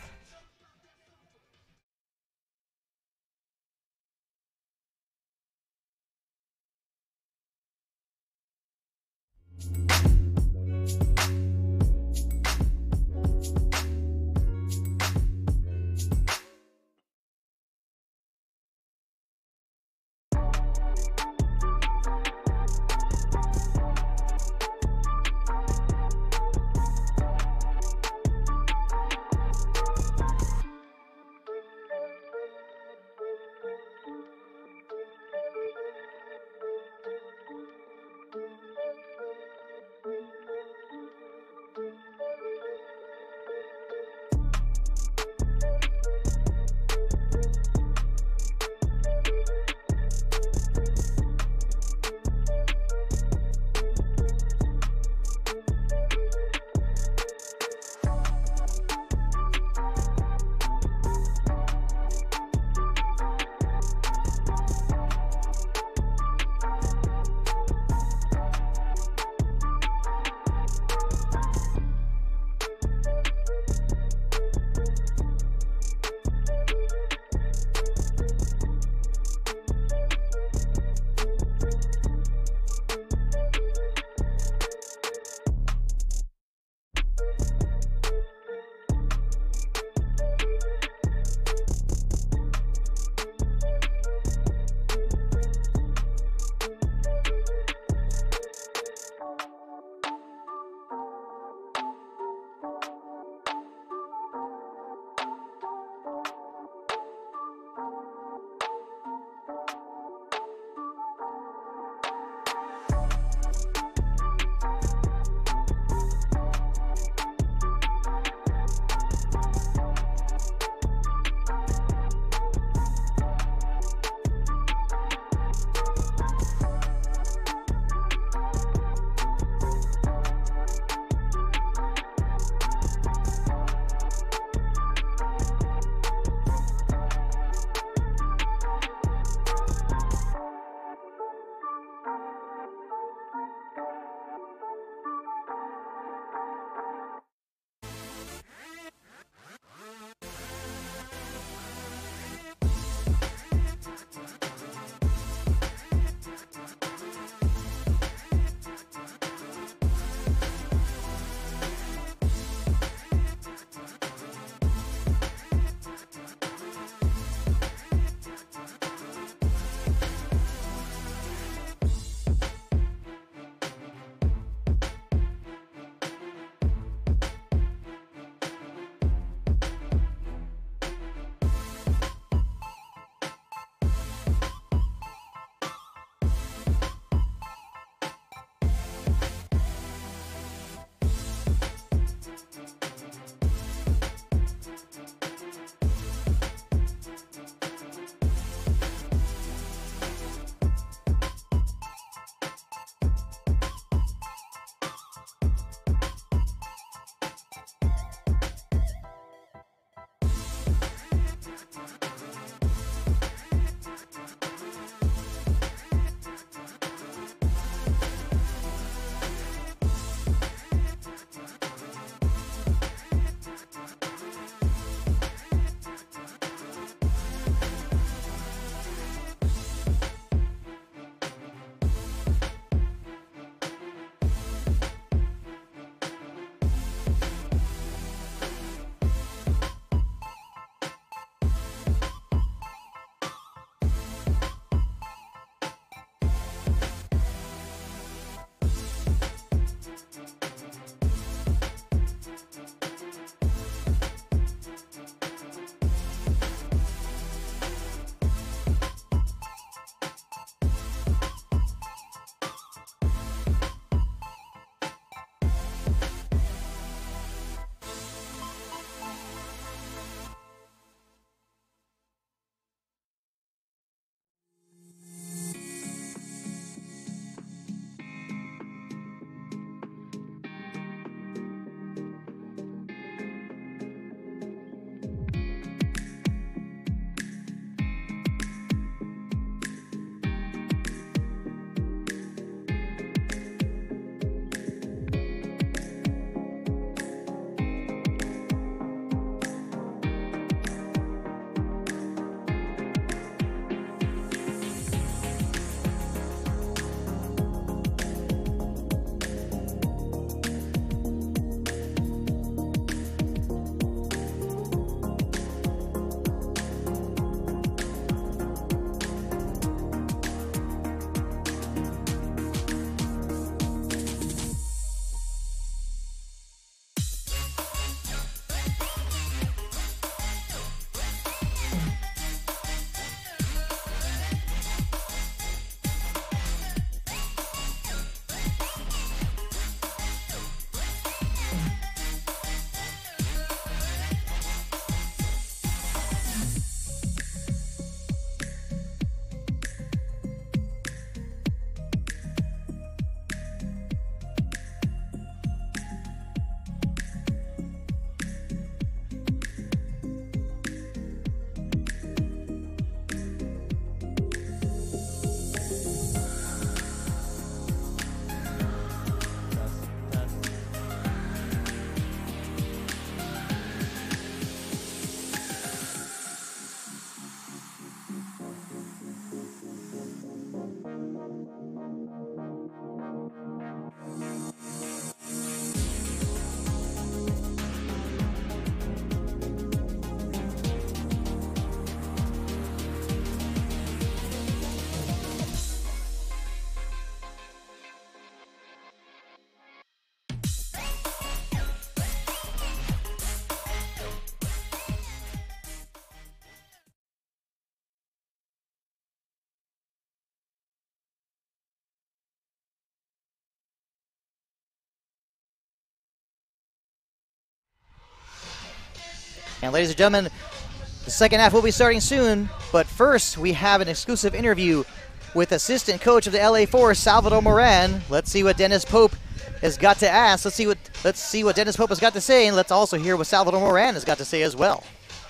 And ladies and gentlemen, the second half will be starting soon, but first we have an exclusive interview with assistant coach of the L A Force, Salvador Moran. Let's see what Dennis Pope has got to ask. Let's see what let's see what Dennis Pope has got to say, and let's also hear what Salvador Moran has got to say as well.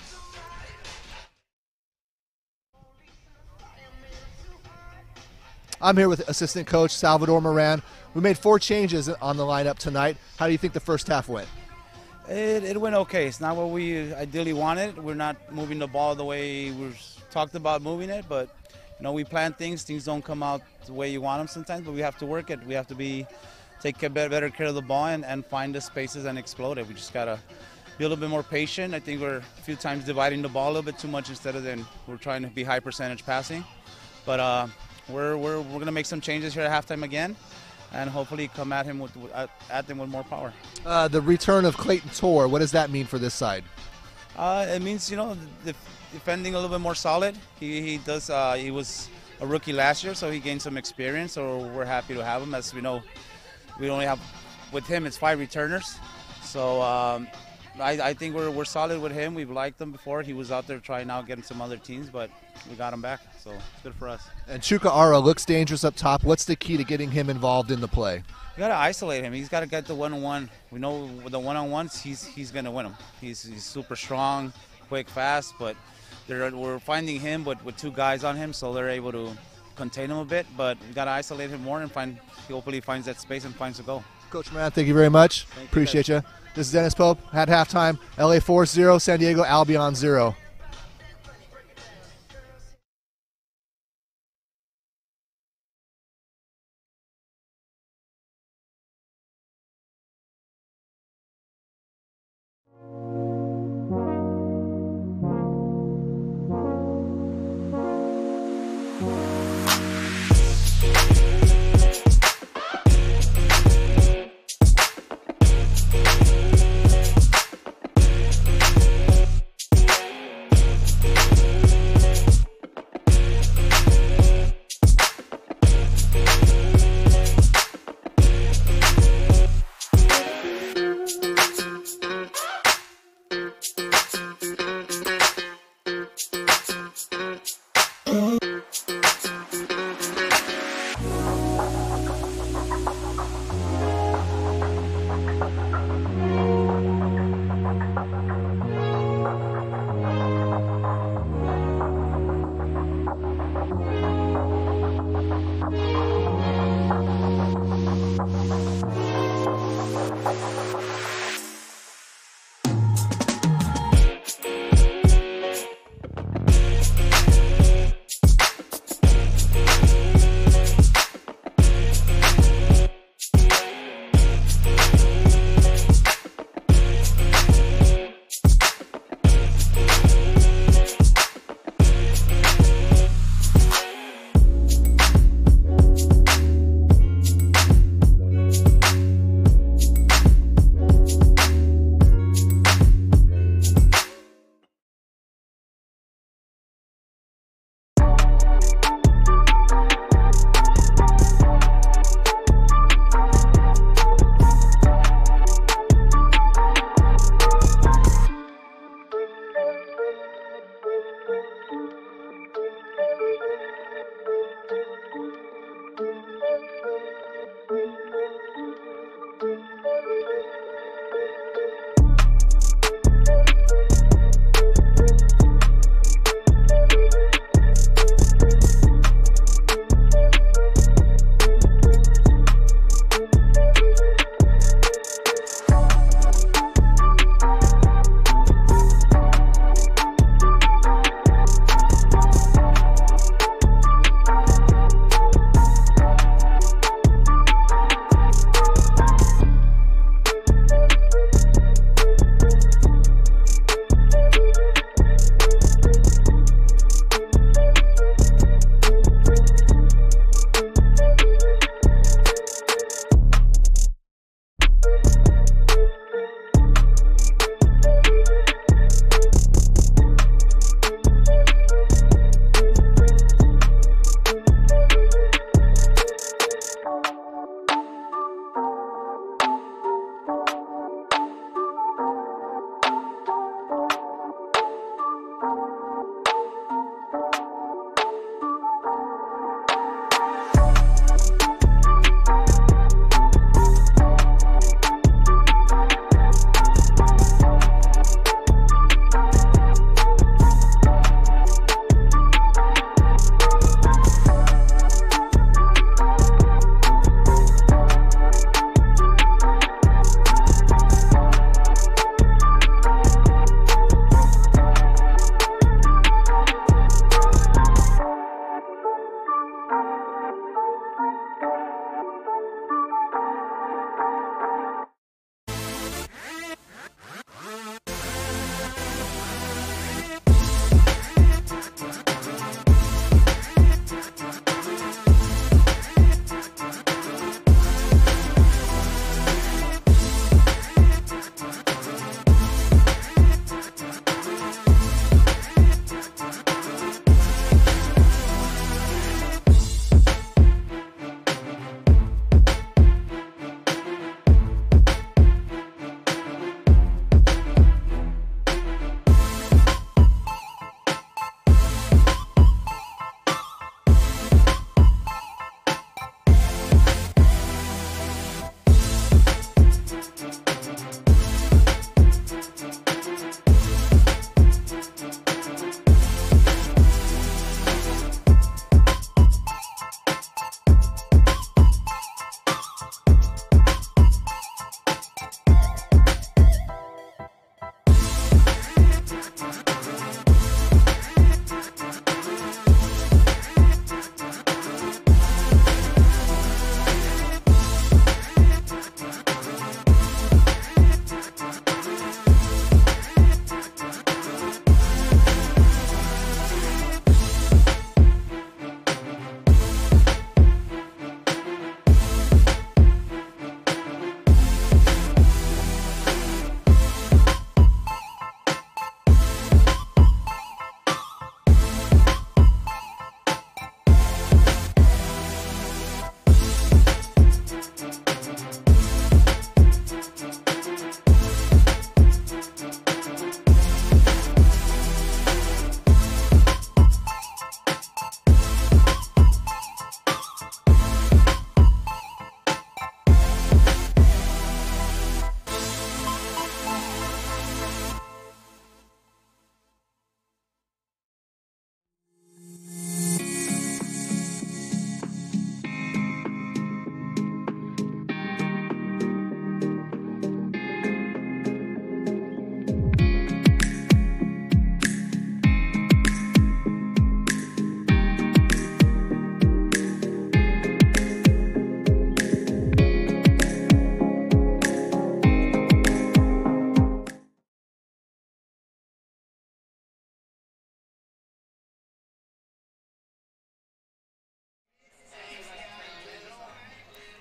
I'm here with assistant coach Salvador Moran. We made four changes on the lineup tonight. How do you think the first half went? It, it went okay. It's not what we ideally wanted. We're not moving the ball the way we talked about moving it, but you know, we plan things. Things don't come out the way you want them sometimes, but we have to work it. We have to be take a better, better care of the ball and, and find the spaces and explode it. We just gotta be a little bit more patient. I think we're a few times dividing the ball a little bit too much instead of then we're trying to be high percentage passing. But uh, we're we're we're gonna make some changes here at halftime again, and hopefully come at him with at, at them with more power. Uh, the return of Clayton Tor, what does that mean for this side? Uh, it means, you know, the defending a little bit more solid. He he does. Uh, he was a rookie last year, so he gained some experience. So we're happy to have him. As we know, we only have with him it's five returners. So um, I, I think we're we're solid with him. We've liked him before. He was out there trying out getting some other teams, but we got him back. So it's good for us. And Chuka Ara looks dangerous up top. What's the key to getting him involved in the play? You got to isolate him. He's got to get the one-on-one. We know with the one-on-ones, he's he's going to win them. He's, he's super strong, quick, fast, but they're, we're finding him with, with two guys on him, so they're able to contain him a bit. But we got to isolate him more and find. He hopefully finds that space and finds a goal. Coach Moran, thank you very much. Thank you, Appreciate guys. you. This is Dennis Pope at halftime. L A Force zero, San Diego Albion zero.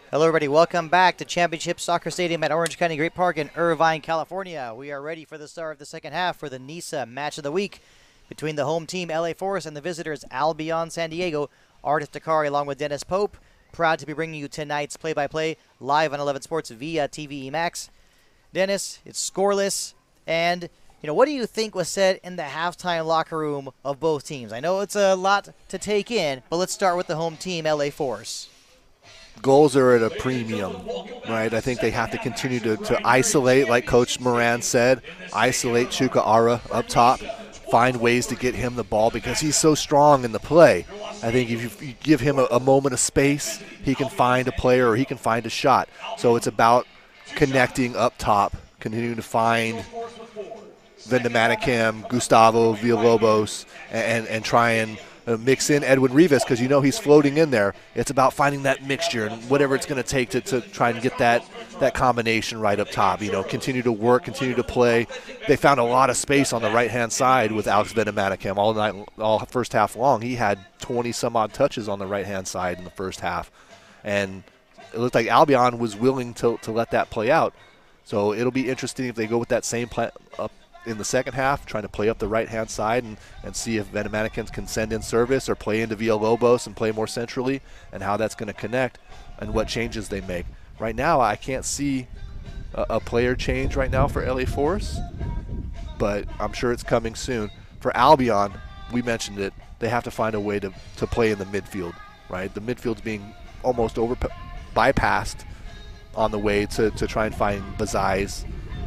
Hello, everybody. Welcome back to Championship Soccer Stadium at Orange County Great Park in Irvine, California. We are ready for the start of the second half for the NISA Match of the Week between the home team L A Force and the visitors Albion San Diego. Artis Dakari along with Dennis Pope. Proud to be bringing you tonight's play-by-play live on eleven Sports via T V E Max. Dennis, it's scoreless, and you know, what do you think was said in the halftime locker room of both teams? I know it's a lot to take in, but let's start with the home team L A Force. Goals are at a premium, right? I think they have to continue to, to isolate, like Coach Moran said, isolate Chuka Ara up top, find ways to get him the ball because he's so strong in the play. I think if you, you give him a, a moment of space, he can find a player or he can find a shot. So it's about connecting up top, continuing to find Vendematicam, Gustavo Villalobos, and, and try and uh, mix in Edwin Rivas because you know he's floating in there. It's about finding that mixture and whatever it's going to take to, to try and get that that combination right up top. You know, continue to work, continue to play. They found a lot of space on the right-hand side with Alex Vendematicam all night, all first half long. He had twenty some odd touches on the right-hand side in the first half, and it looked like Albion was willing to to let that play out. So it'll be interesting if they go with that same plan up in the second half, trying to play up the right-hand side and, and see if Vendematicam can send in service or play into Villalobos and play more centrally and how that's going to connect and what changes they make. Right now, I can't see a, a player change right now for L A Force, but I'm sure it's coming soon. For Albion, we mentioned it, they have to find a way to, to play in the midfield, right? The midfield's being almost over bypassed on the way to, to try and find Bazais,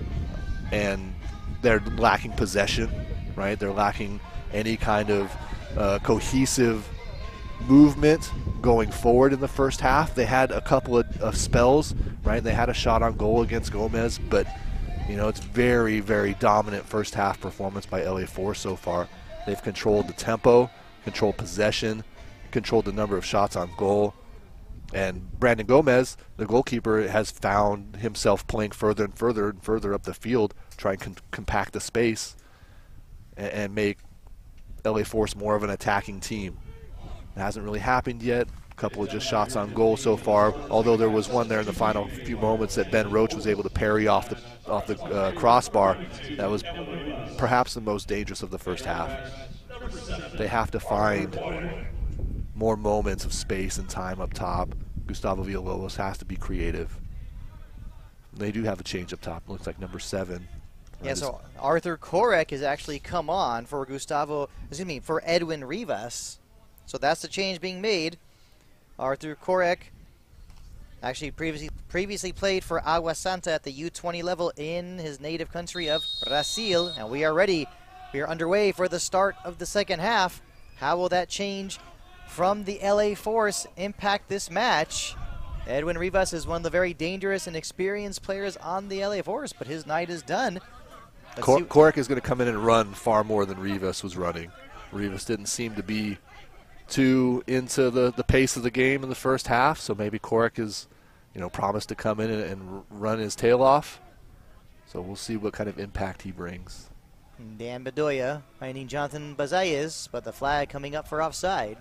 and they're lacking possession, right? They're lacking any kind of uh, cohesive movement going forward in the first half. They had a couple of, of spells, right? They had a shot on goal against Gomez, but you know, it's very, very dominant first half performance by L A Force so far. They've controlled the tempo, controlled possession, controlled the number of shots on goal. And Brandon Gomez, the goalkeeper, has found himself playing further and further and further up the field, trying to compact the space and, and make L A Force more of an attacking team. It hasn't really happened yet. A couple of just shots on goal so far, although there was one there in the final few moments that Ben Roach was able to parry off the, off the uh, crossbar. That was perhaps the most dangerous of the first half. They have to find more moments of space and time up top. Gustavo Villalobos has to be creative. They do have a change up top. Looks like number seven. Yeah, so Arthur Korek has actually come on for Gustavo, excuse me, for Edwin Rivas. So that's the change being made. Arthur Korek actually previously previously played for Agua Santa at the U twenty level in his native country of Brazil. And we are ready. We are underway for the start of the second half. How will that change from the L A Force impact this match? Edwin Rivas is one of the very dangerous and experienced players on the L A Force, but his night is done. Cor Korek is going to come in and run far more than Rivas was running. Rivas didn't seem to be too into the, the pace of the game in the first half, so maybe Korek is, you know, promised to come in and, and run his tail off. So we'll see what kind of impact he brings. Dan Bedoya finding Jonathan Bazayas, but the flag coming up for offside.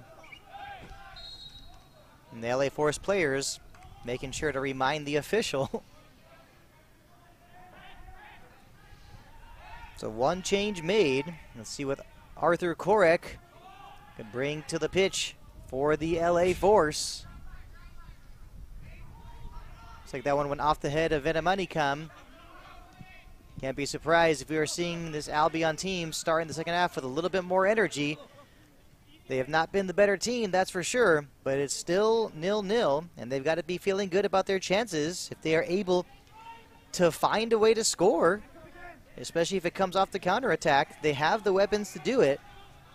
And the L A Force players making sure to remind the official. So one change made. Let's see what Arthur Korek could bring to the pitch for the L A Force. Looks like that one went off the head of Vendematicam. Can't be surprised if we are seeing this Albion team start in the second half with a little bit more energy. They have not been the better team, that's for sure, but it's still nil nil, and they've got to be feeling good about their chances if they are able to find a way to score, especially if it comes off the counterattack. They have the weapons to do it.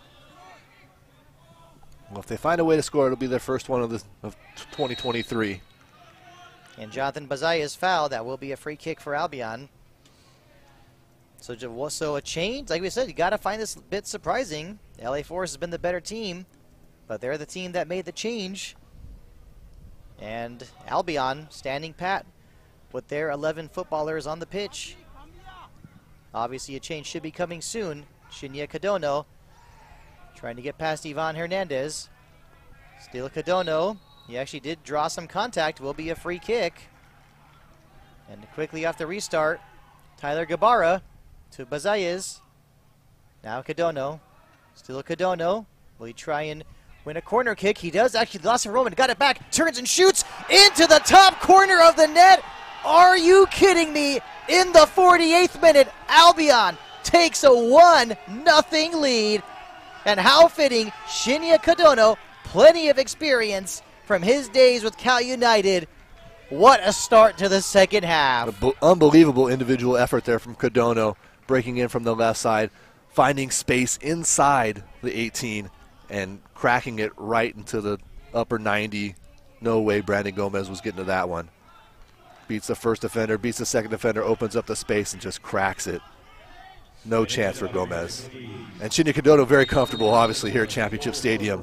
Well, if they find a way to score, it'll be their first one of, the, of twenty twenty-three. And Jonathan Bazayas fouled. That will be a free kick for Albion. So, so a change, like we said, you got to find this a bit surprising. L A Force has been the better team, but they're the team that made the change. And Albion standing pat with their eleven footballers on the pitch. Obviously, a change should be coming soon. Shinya Kadono trying to get past Ivan Hernandez. Still Kadono He actually did draw some contact. Will be a free kick. And quickly off the restart, Tyler Gabarra to Bazayez. Now Cadono. Still Cadono. Will he try and win a corner kick? He does. Actually lost a Roman. Got it back. Turns and shoots into the top corner of the net. Are you kidding me? In the forty-eighth minute, Albion takes a one nothing lead. And how fitting, Shinya Cadono, plenty of experience from his days with Cal United. What a start to the second half. An unbelievable individual effort there from Cadono, breaking in from the left side, finding space inside the eighteen, and cracking it right into the upper ninety. No way Brandon Gomez was getting to that one. Beats the first defender, beats the second defender, opens up the space, and just cracks it. No chance for Gomez. And Shinya Cadono very comfortable, obviously, here at Championship Stadium.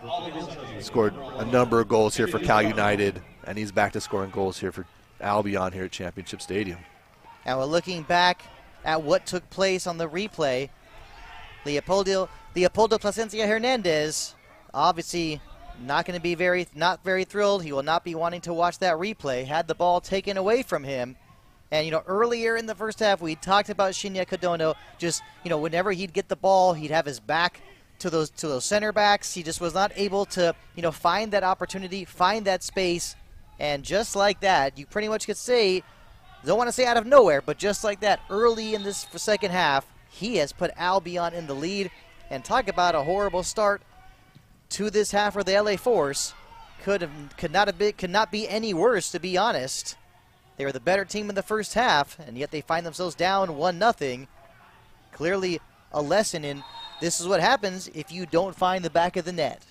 Scored a number of goals here for Cal United, and he's back to scoring goals here for Albion here at Championship Stadium. And we're looking back at what took place on the replay. Leopoldo, Leopoldo Plasencia Hernandez, obviously not going to be very, not very thrilled. He will not be wanting to watch that replay. Had the ball taken away from him. And, you know, earlier in the first half, we talked about Shinya Cadono. Just, you know, whenever he'd get the ball, he'd have his back to those to those center backs. He just was not able to, you know, find that opportunity, find that space. And just like that, you pretty much could say, don't want to say out of nowhere, but just like that, early in this second half, he has put Albion in the lead. And talk about a horrible start to this half for the L A Force. Could have, could not have been, could not be any worse, to be honest. They were the better team in the first half, and yet they find themselves down one nothing. Clearly a lesson in this is what happens if you don't find the back of the net.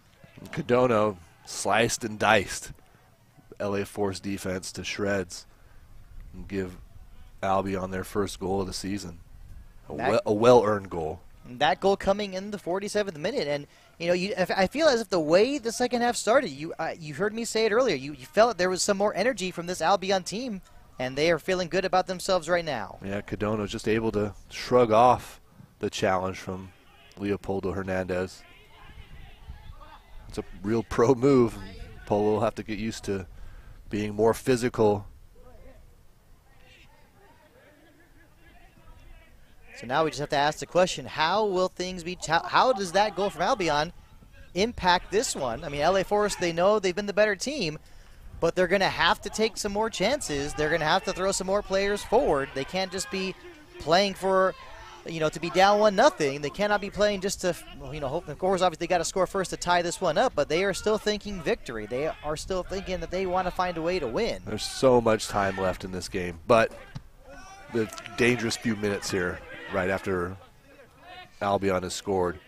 Cadono sliced and diced L A Force defense to shreds and give Albion their first goal of the season. A, we a well-earned goal. And that goal coming in the forty-seventh minute. And, you know, you, I feel as if the way the second half started, you uh, you heard me say it earlier, you, you felt there was some more energy from this Albion team, and they are feeling good about themselves right now. Yeah, Cadono just able to shrug off the challenge from Leopoldo Hernandez. It's a real pro move. Polo will have to get used to being more physical. So now we just have to ask the question, how will things be, how, how does that goal from Albion impact this one? I mean, L A Force, they know they've been the better team, but they're going to have to take some more chances. They're going to have to throw some more players forward. They can't just be playing for, you know, to be down one nothing. They cannot be playing just to, you know, hope. Of course, obviously they got to score first to tie this one up, but they are still thinking victory. They are still thinking that they want to find a way to win. There's so much time left in this game, but the dangerous few minutes here right after Albion has scored.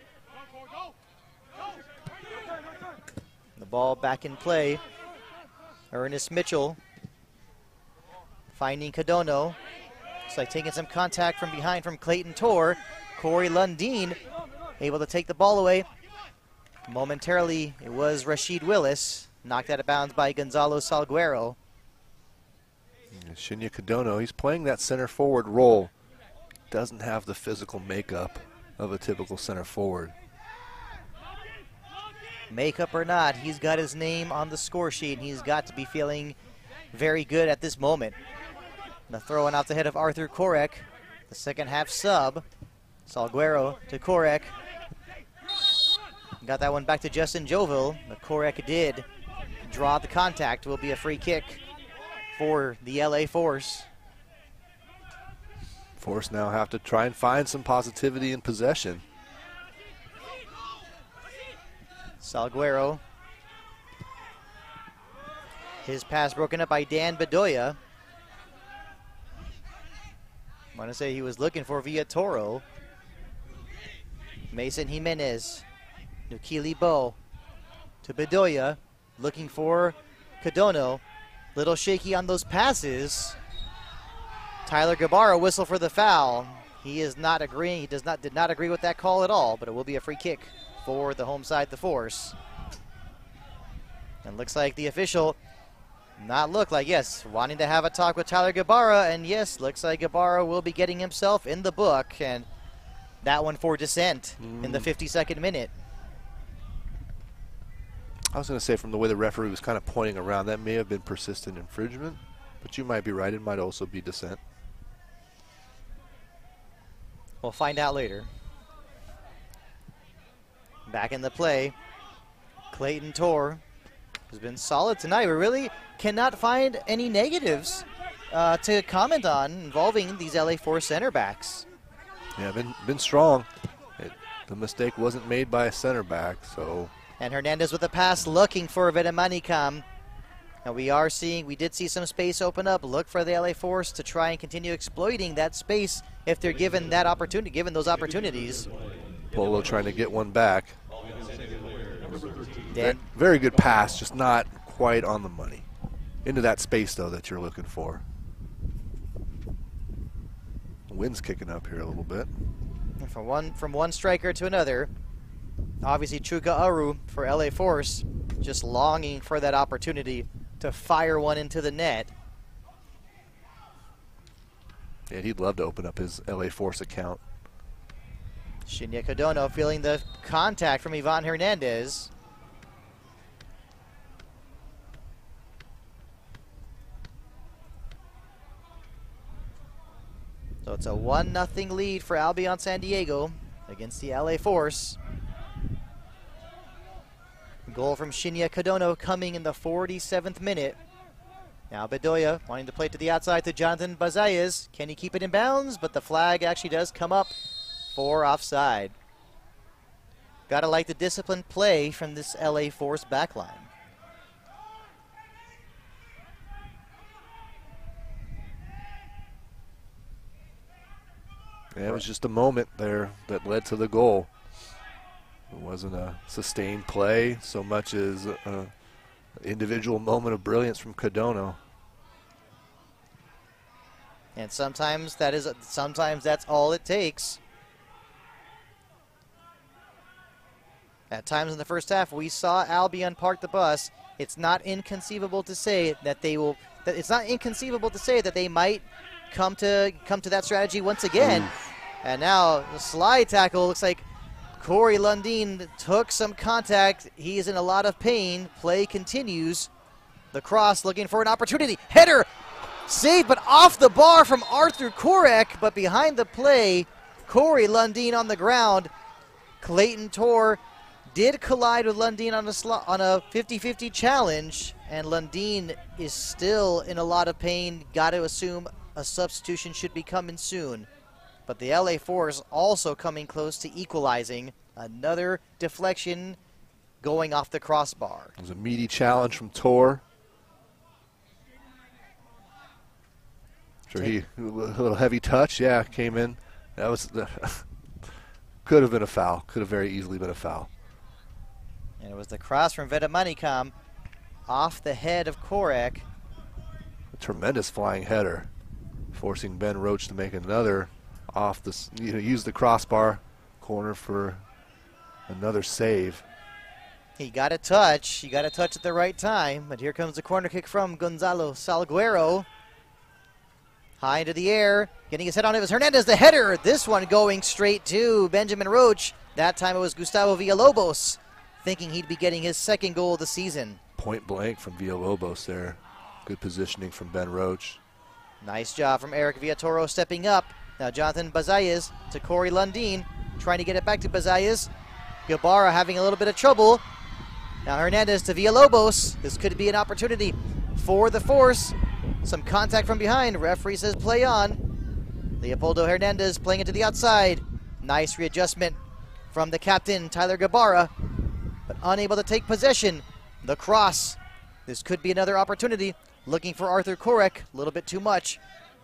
The ball back in play. Ernest Mitchell finding Cadono. Looks like taking some contact from behind from Clayton Tor. Corey Lundeen able to take the ball away. Momentarily, it was Rashid Willis. Knocked out of bounds by Gonzalo Salguero. Shinya Cadono, he's playing that center forward role. Doesn't have the physical makeup of a typical center forward. Makeup or not, he's got his name on the score sheet, and he's got to be feeling very good at this moment. The throw in off the head of Arthur Korek, the second half sub. Salguero to Korek. Got that one back to Justin Jovil, but Korek did draw the contact. Will be a free kick for the L A Force. Force now have to try and find some positivity in possession. Salguero. His pass broken up by Dan Bedoya. I want to say he was looking for Villatoro. Mason Jimenez. Nukili Bo to Bedoya. Looking for Cadono. Little shaky on those passes. Tyler Gabarra whistle for the foul. He is not agreeing. He does not did not agree with that call at all, but it will be a free kick for the home side, the Force. And looks like the official not look like, yes, wanting to have a talk with Tyler Gabarra, and yes, looks like Gabarra will be getting himself in the book, and that one for dissent mm. in the fifty-second minute. I was going to say, from the way the referee was kind of pointing around, that may have been persistent infringement, but you might be right. It might also be dissent. We'll find out later. Back in the play, Clayton Tor has been solid tonight. We really cannot find any negatives uh, to comment on involving these L A Force center backs. Yeah, been been strong. It, the mistake wasn't made by a center back, so. And Hernandez with the pass, looking for Vedemanikam. Now we are seeing, we did see some space open up. Look for the L A Force to try and continue exploiting that space if they're given that opportunity, given those opportunities. Polo trying to get one back. Dan Very good pass, just not quite on the money. Into that space, though, that you're looking for. The wind's kicking up here a little bit. From one from one striker to another. Obviously, Chuka Aru for L A Force, just longing for that opportunity to fire one into the net. Yeah, he'd love to open up his L A Force account. Shinya Kodono feeling the contact from Ivan Hernandez. So it's a one nothing lead for Albion San Diego against the L A Force. Goal from Shinya Kodono coming in the forty-seventh minute. Now Bedoya wanting to play to the outside to Jonathan Bazayas. Can he keep it in bounds? But the flag actually does come up for offside. Gotta like the disciplined play from this L A Force backline. Yeah, it was just a moment there that led to the goal. It wasn't a sustained play so much as an individual moment of brilliance from Kodono. And sometimes that is sometimes that's all it takes. At times in the first half, we saw Albion park the bus. It's not inconceivable to say that they will. That it's not inconceivable to say that they might come to come to that strategy once again. Oof. And now the slide tackle looks like Corey Lundin took some contact. He is in a lot of pain. Play continues. The cross looking for an opportunity. Header saved, but off the bar from Arthur Korek. But behind the play, Corey Lundin on the ground. Clayton Tor did collide with Lundin on a sl- on a fifty fifty challenge, and Lundin is still in a lot of pain. Got to assume a substitution should be coming soon. But the L A Force also coming close to equalizing. Another deflection going off the crossbar. It was a meaty challenge from Tor. Sure, he a little heavy touch. Yeah, came in. That was the could have been a foul. Could have very easily been a foul. And it was the cross from Vedemanikam off the head of Korek. A tremendous flying header, forcing Ben Roach to make another off the, you know, use the crossbar corner for another save. He got a touch. He got a touch at the right time. But here comes the corner kick from Gonzalo Salguero. High into the air. Getting his head on it was Hernandez. The header. This one going straight to Benjamin Roach. That time it was Gustavo Villalobos, thinking he'd be getting his second goal of the season. Point blank from Villalobos there. Good positioning from Ben Roach. Nice job from Eric Villatoro stepping up. Now Jonathan Bazayas to Corey Lundin, trying to get it back to Bazayas. Gabara having a little bit of trouble. Now Hernandez to Villalobos. This could be an opportunity for the Force. Some contact from behind. Referee says play on. Leopoldo Hernandez playing it to the outside. Nice readjustment from the captain, Tyler Gabara, but unable to take possession. The cross. This could be another opportunity. Looking for Arthur Korek. A little bit too much.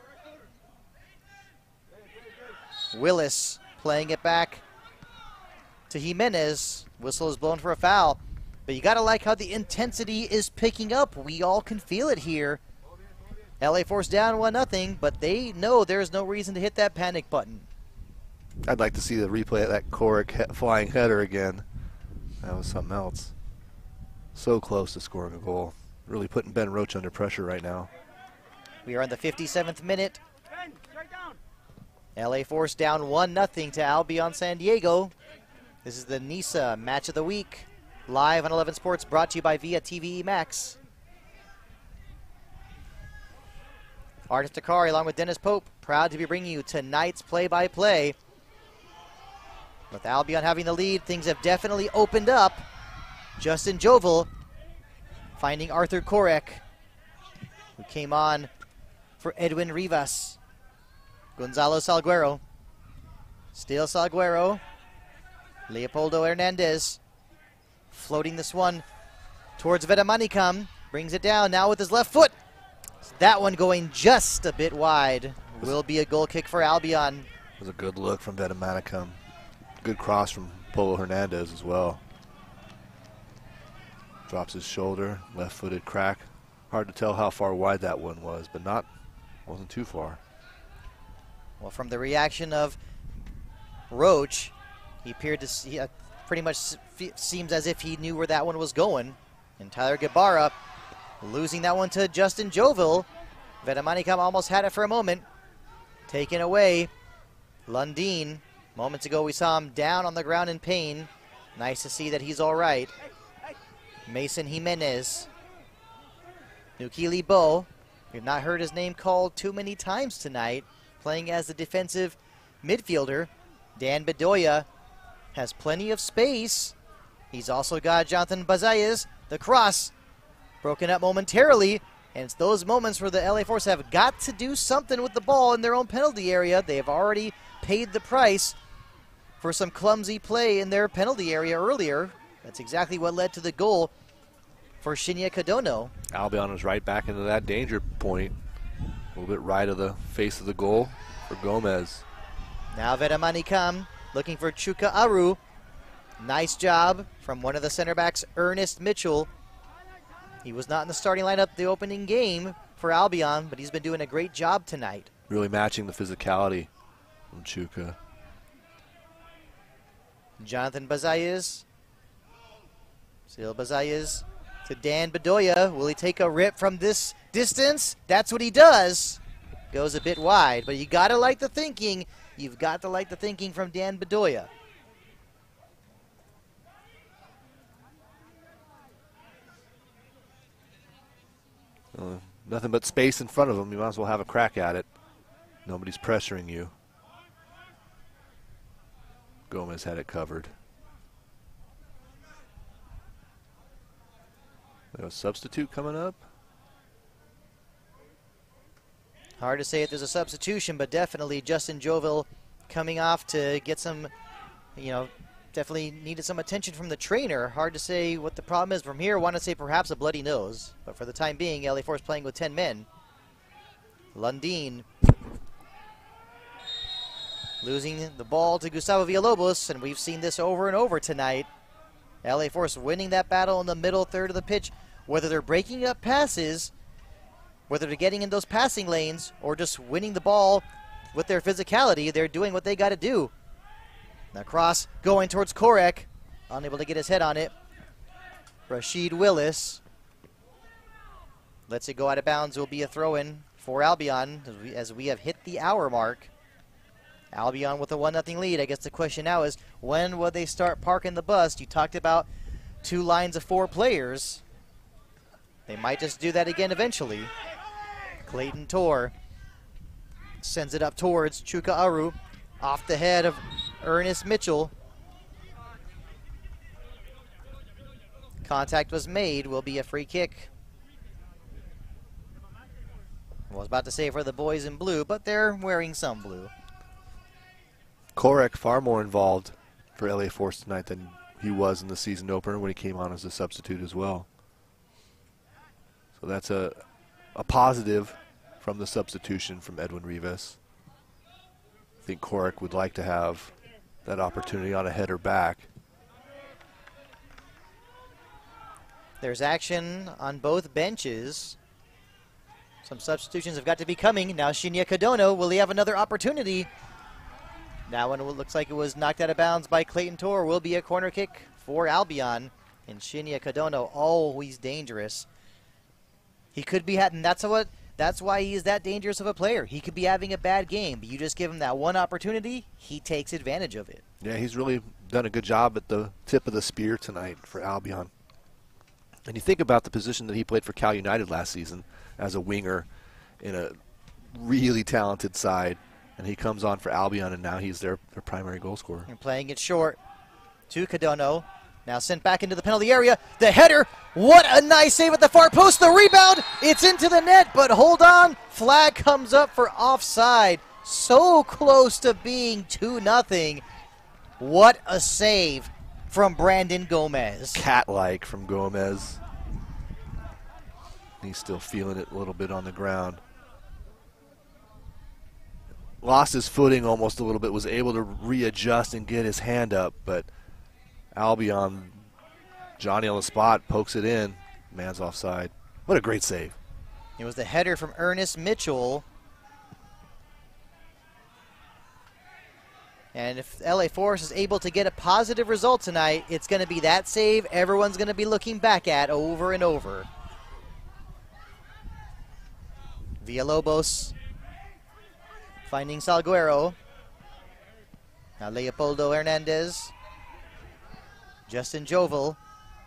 Willis playing it back to Jimenez. Whistle is blown for a foul. But you got to like how the intensity is picking up. We all can feel it here. L A Force down one nothing, but they know there's no reason to hit that panic button. I'd like to see the replay of that Korek he- flying header again. That was something else. So close to scoring a goal. Really putting Ben Roach under pressure right now. We are in the fifty-seventh minute. L A Force down one nothing to Albion San Diego. This is the NISA match of the week. live on eleven Sports, brought to you by Via T V Max. Artis Takari along with Dennis Pope, proud to be bringing you tonight's play-by-play. With Albion having the lead, things have definitely opened up. Justin Jovel finding Arthur Korek, who came on for Edwin Rivas. Gonzalo Salguero. Still Salguero. Leopoldo Hernandez floating this one towards Vedamanikam. Brings it down now with his left foot. That one going just a bit wide. Will be a goal kick for Albion. It was a good look from Vedamanikam. Good cross from Polo Hernandez as well. Drops his shoulder, left-footed crack. Hard to tell how far wide that one was, but not, wasn't too far. Well, from the reaction of Roach, he appeared to see, uh, pretty much seems as if he knew where that one was going. And Tyler Guevara losing that one to Justin Jovel. Vedamanikam almost had it for a moment. Taken away. Lundin, moments ago we saw him down on the ground in pain. Nice to see that he's all right. Mason Jimenez. Nukili Bo. We've not heard his name called too many times tonight. Playing as the defensive midfielder. Dan Bedoya has plenty of space. He's also got Jonathan Bazayas. The cross broken up momentarily. And it's those moments where the L A Force have got to do something with the ball in their own penalty area. They have already paid the price for some clumsy play in their penalty area earlier. That's exactly what led to the goal for Shinya Kadono. Albion was right back into that danger point. A little bit right of the face of the goal for Gomez. Now Vedamanikam looking for Chuka Aru. Nice job from one of the center backs, Ernest Mitchell. He was not in the starting lineup the opening game for Albion, but he's been doing a great job tonight. Really matching the physicality from Chuka. Jonathan Bazayas. Still Bazayas to Dan Bedoya. Will he take a rip from this distance? That's what he does. Goes a bit wide, but you got to like the thinking. You've got to like the thinking from Dan Bedoya. Uh, nothing but space in front of him. You might as well have a crack at it. Nobody's pressuring you. Gomez had it covered. There's a substitute coming up. Hard to say if there's a substitution, but definitely Justin Jovel coming off to get some, you know, definitely needed some attention from the trainer. Hard to say what the problem is from here. Want to say perhaps a bloody nose, but for the time being, L A Force playing with ten men. Lundin losing the ball to Gustavo Villalobos, and we've seen this over and over tonight. L A Force winning that battle in the middle third of the pitch, whether they're breaking up passes, whether they're getting in those passing lanes, or just winning the ball with their physicality, they're doing what they got to do. Now cross going towards Korek, unable to get his head on it. Rashid Willis lets it go out of bounds. Will be a throw-in for Albion as we, as we have hit the hour mark. Albion with a one nothing lead. I guess the question now is, when will they start parking the bus? You talked about two lines of four players. They might just do that again eventually. Clayton Tor sends it up towards Chuka Aru. Off the head of Ernest Mitchell. Contact was made. Will be a free kick. I was about to say for the boys in blue, but they're wearing some blue. Korek far more involved for L A Force tonight than he was in the season opener when he came on as a substitute as well. So that's a, a positive from the substitution from Edwin Rivas. I think Korek would like to have that opportunity on a header back. There's action on both benches. Some substitutions have got to be coming. Now Shinya Kadono, will he have another opportunity? That one looks like it was knocked out of bounds by Clayton Tor. Will be a corner kick for Albion. And Shinya Kadono, always dangerous. He could be having, that's what, that's why he is that dangerous of a player. He could be having a bad game, but you just give him that one opportunity, he takes advantage of it. Yeah, he's really done a good job at the tip of the spear tonight for Albion. And you think about the position that he played for Cal United last season as a winger in a really talented side, and he comes on for Albion, and now he's their, their primary goal scorer. And playing it short to Cadono. Now sent back into the penalty area. The header. What a nice save at the far post. The rebound. It's into the net, but hold on. Flag comes up for offside. So close to being two nothing. What a save from Brandon Gomez. Cat-like from Gomez. He's still feeling it a little bit on the ground. Lost his footing almost a little bit, was able to readjust and get his hand up, but Albion, Johnny on the spot, pokes it in. Man's offside. What a great save. It was the header from Ernest Mitchell. And if L A Force is able to get a positive result tonight, it's going to be that save everyone's going to be looking back at over and over. Villalobos finding Salguero. Now Leopoldo Hernandez. Justin Jovel.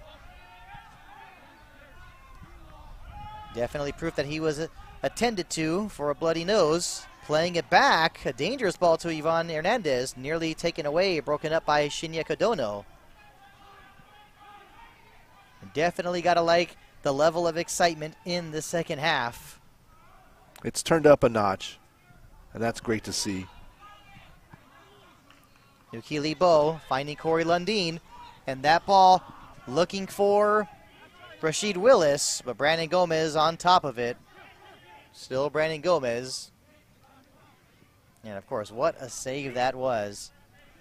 Definitely proof that he was attended to for a bloody nose. Playing it back, a dangerous ball to Ivan Hernandez, nearly taken away, broken up by Shinya Kodono. Definitely got to like the level of excitement in the second half. It's turned up a notch, and that's great to see. Nukili Bo finding Corey Lundeen, and that ball looking for Rashid Willis, but Brandon Gomez on top of it. Still Brandon Gomez. And, of course, what a save that was.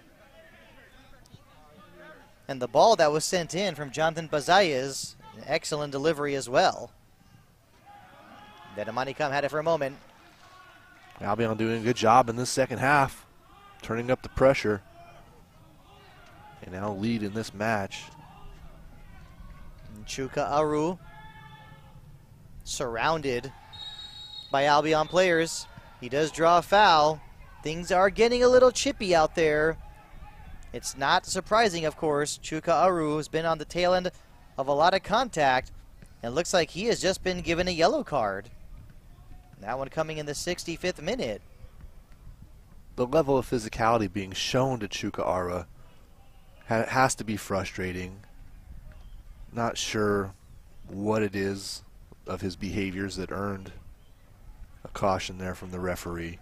And the ball that was sent in from Jonathan Bazayas, an excellent delivery as well. Then Amanicam had it for a moment. Albion doing a good job in this second half, turning up the pressure. They now lead in this match. And Chuka Aru, surrounded by Albion players. He does draw a foul. Things are getting a little chippy out there. It's not surprising, of course. Chuka Aru has been on the tail end of a lot of contact, and looks like he has just been given a yellow card. That one coming in the sixty-fifth minute. The level of physicality being shown to Chuka Aru ha has to be frustrating. Not sure what it is of his behaviors that earned a caution there from the referee.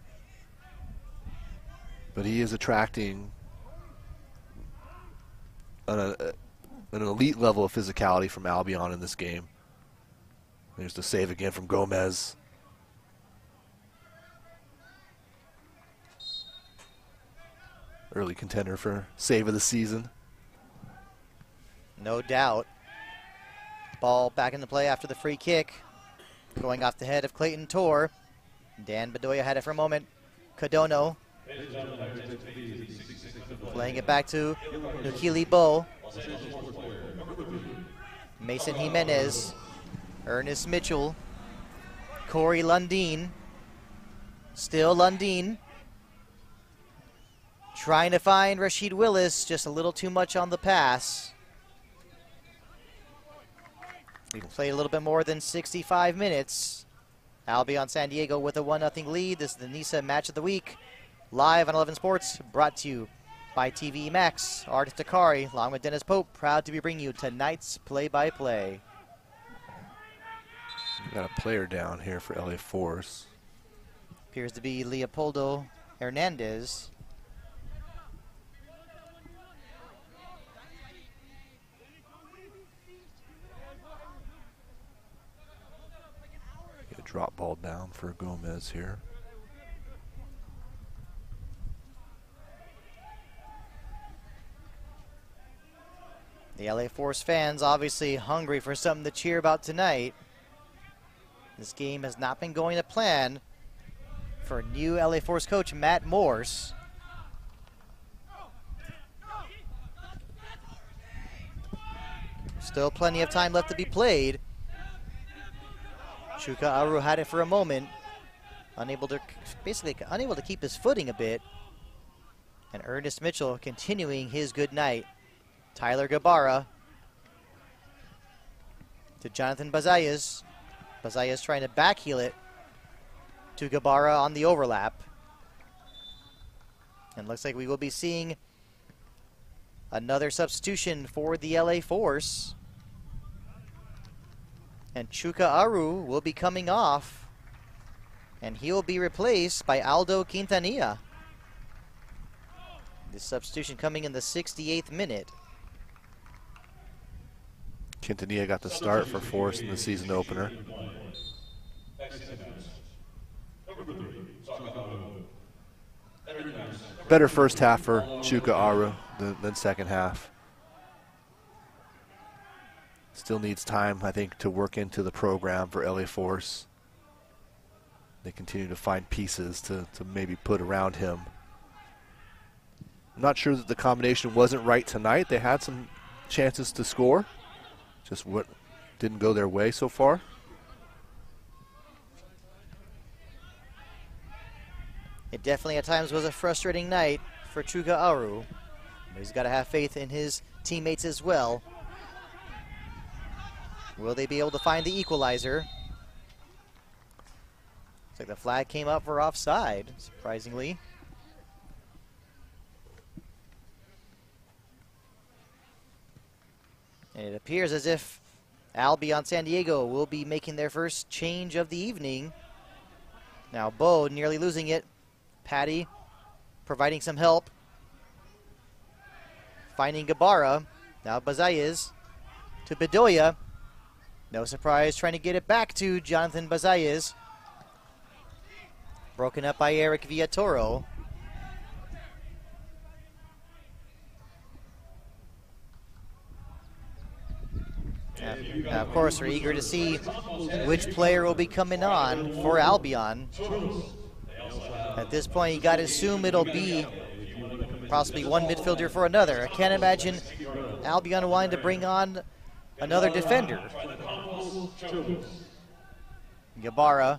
But he is attracting an, uh, an elite level of physicality from Albion in this game. There's the save again from Gomez. Early contender for save of the season. No doubt. Ball back into play after the free kick. Going off the head of Clayton Tor. Dan Bedoya had it for a moment. Kodono. Playing it back to Nukili Bo. Mason Jimenez. Ernest Mitchell. Corey Lundeen. Still Lundeen. Trying to find Rashid Willis. Just a little too much on the pass. We've played a little bit more than sixty-five minutes. Albion San Diego with a one nothing lead. This is the NISA Match of the Week. Live on eleven Sports, brought to you by T V Max. Art Takari, along with Dennis Pope, proud to be bringing you tonight's play-by-play. Got a player down here for L A Force. Appears to be Leopoldo Hernandez. Get a drop ball down for Gomez here. The L A Force fans obviously hungry for something to cheer about tonight. This game has not been going to plan for new L A Force coach Matt Morse. Still plenty of time left to be played. Chuka Aru had it for a moment. Unable to, basically unable to keep his footing a bit. And Ernest Mitchell continuing his good night. Tyler Gabarra to Jonathan Bazayas. Bazayas trying to backheel it to Gabarra on the overlap. And looks like we will be seeing another substitution for the L A Force. And Chuka Aru will be coming off. And he will be replaced by Aldo Quintanilla. This substitution coming in the sixty-eighth minute. Quintanilla got the start for Force in the season opener. Better first half for Chuka Aru than, than second half. Still needs time, I think, to work into the program for L A Force. They continue to find pieces to, to maybe put around him. I'm not sure that the combination wasn't right tonight. They had some chances to score. Just what didn't go their way so far. It definitely at times was a frustrating night for Chuka Aru. But he's got to have faith in his teammates as well. Will they be able to find the equalizer? Looks like the flag came up for offside, surprisingly. And it appears as if Albion San Diego will be making their first change of the evening. Now Bo nearly losing it. Patty providing some help. Finding Gabarra. Now Bazayas to Bedoya. No surprise, trying to get it back to Jonathan Bazayas. Broken up by Eric Villatoro. Uh, now, of course, we're eager to see which player will be coming on for Albion. At this point, you got to assume it'll be possibly one midfielder for another. I can't imagine Albion wanting to bring on another defender. Gabarra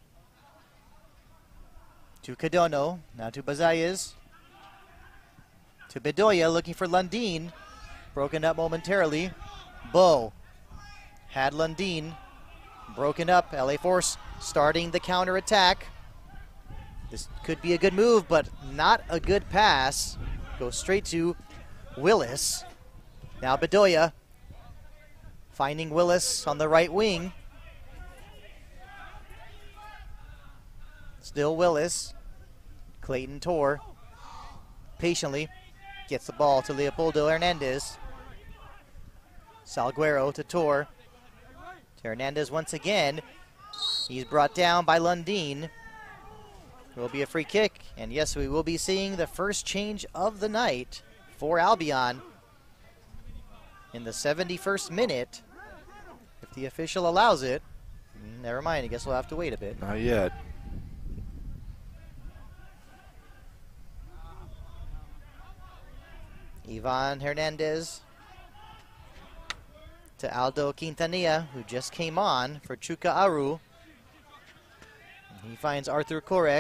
to Cadono, now to Bazayas. To Bedoya, looking for Lundin. Broken up momentarily. Bo had Lundin. Broken up. L A Force starting the counter attack. This could be a good move, but not a good pass. Goes straight to Willis. Now Bedoya finding Willis on the right wing. Still Willis. Clayton Tor patiently gets the ball to Leopoldo Hernandez. Salguero to Tor. To Hernandez once again. He's brought down by Lundin. It will be a free kick. And yes, we will be seeing the first change of the night for Albion in the seventy-first minute. If the official allows it. Never mind, I guess we'll have to wait a bit. Not yet. Ivan Hernandez to Aldo Quintanilla, who just came on for Chuka Aru. And he finds Arthur Korek.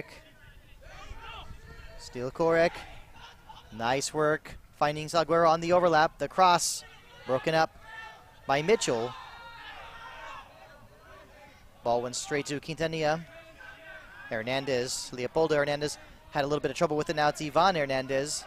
Still Korek. Nice work finding Salguero on the overlap. The cross broken up by Mitchell. Ball went straight to Quintanilla. Hernandez, Leopoldo Hernandez had a little bit of trouble with it. Now it's Ivan Hernandez.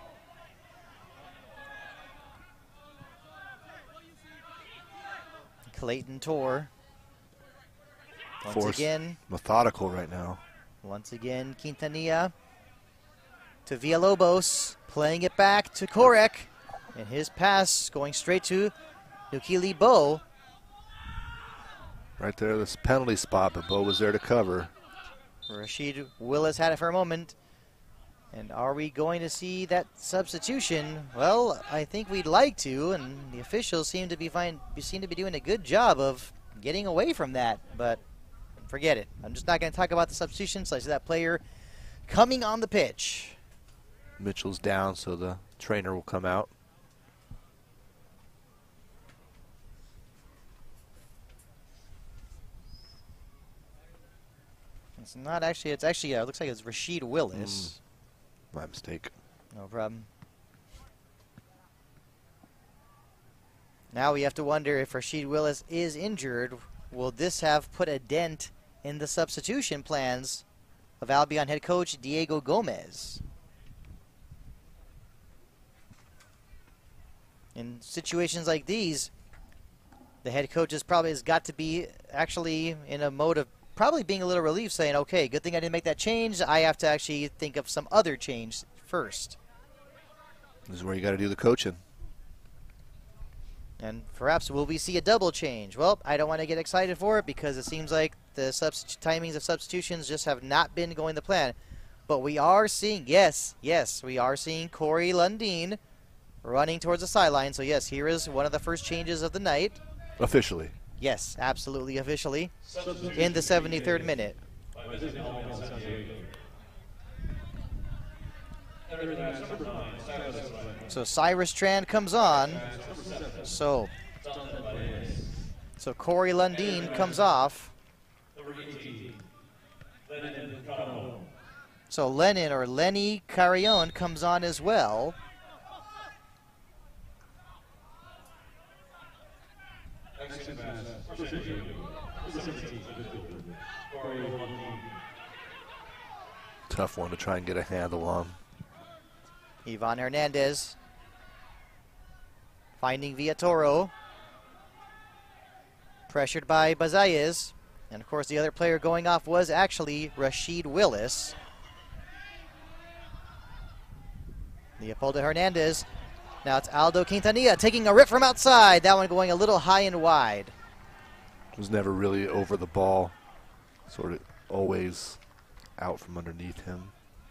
Clayton Tor. Once Force again. Methodical right now. Once again, Quintanilla to Villalobos. Playing it back to Korek. And his pass going straight to Nukili Bo. Right there, this penalty spot, but Bo was there to cover. Rashid Willis had it for a moment. And are we going to see that substitution? Well, I think we'd like to, and the officials seem to be fine, seem to be doing a good job of getting away from that. But forget it. I'm just not going to talk about the substitution. So I see that player coming on the pitch. Mitchell's down, so the trainer will come out. It's not actually. It's actually. Uh, it looks like it's Rashid Willis. Mm. My mistake. No problem. Now we have to wonder if Rasheed Willis is injured. Will this have put a dent in the substitution plans of Albion head coach Diego Gomez? In situations like these, the head coach has probably has got to be actually in a mode of probably being a little relieved, saying, okay, good thing I didn't make that change. I have to actually think of some other change first. This is where you got to do the coaching. And perhaps will we see a double change? Well, I don't want to get excited for it because it seems like the substitu- timings of substitutions just have not been going to plan. But we are seeing, yes, yes, we are seeing Corey Lundeen running towards the sideline. So, yes, here is one of the first changes of the night. Officially. Yes, absolutely officially. In the seventy-third minute. So Cyrus Tran comes on. So, so Corey Lundeen comes off. So Lennon or Lenny Carrion comes on as well. Tough one to try and get a handle on. Ivan Hernandez finding Villatoro. Pressured by Bazayez. And of course the other player going off was actually Rasheed Willis. Leopoldo Hernandez. Now it's Aldo Quintanilla taking a rip from outside. That one going a little high and wide. Was never really over the ball. Sort of always out from underneath him.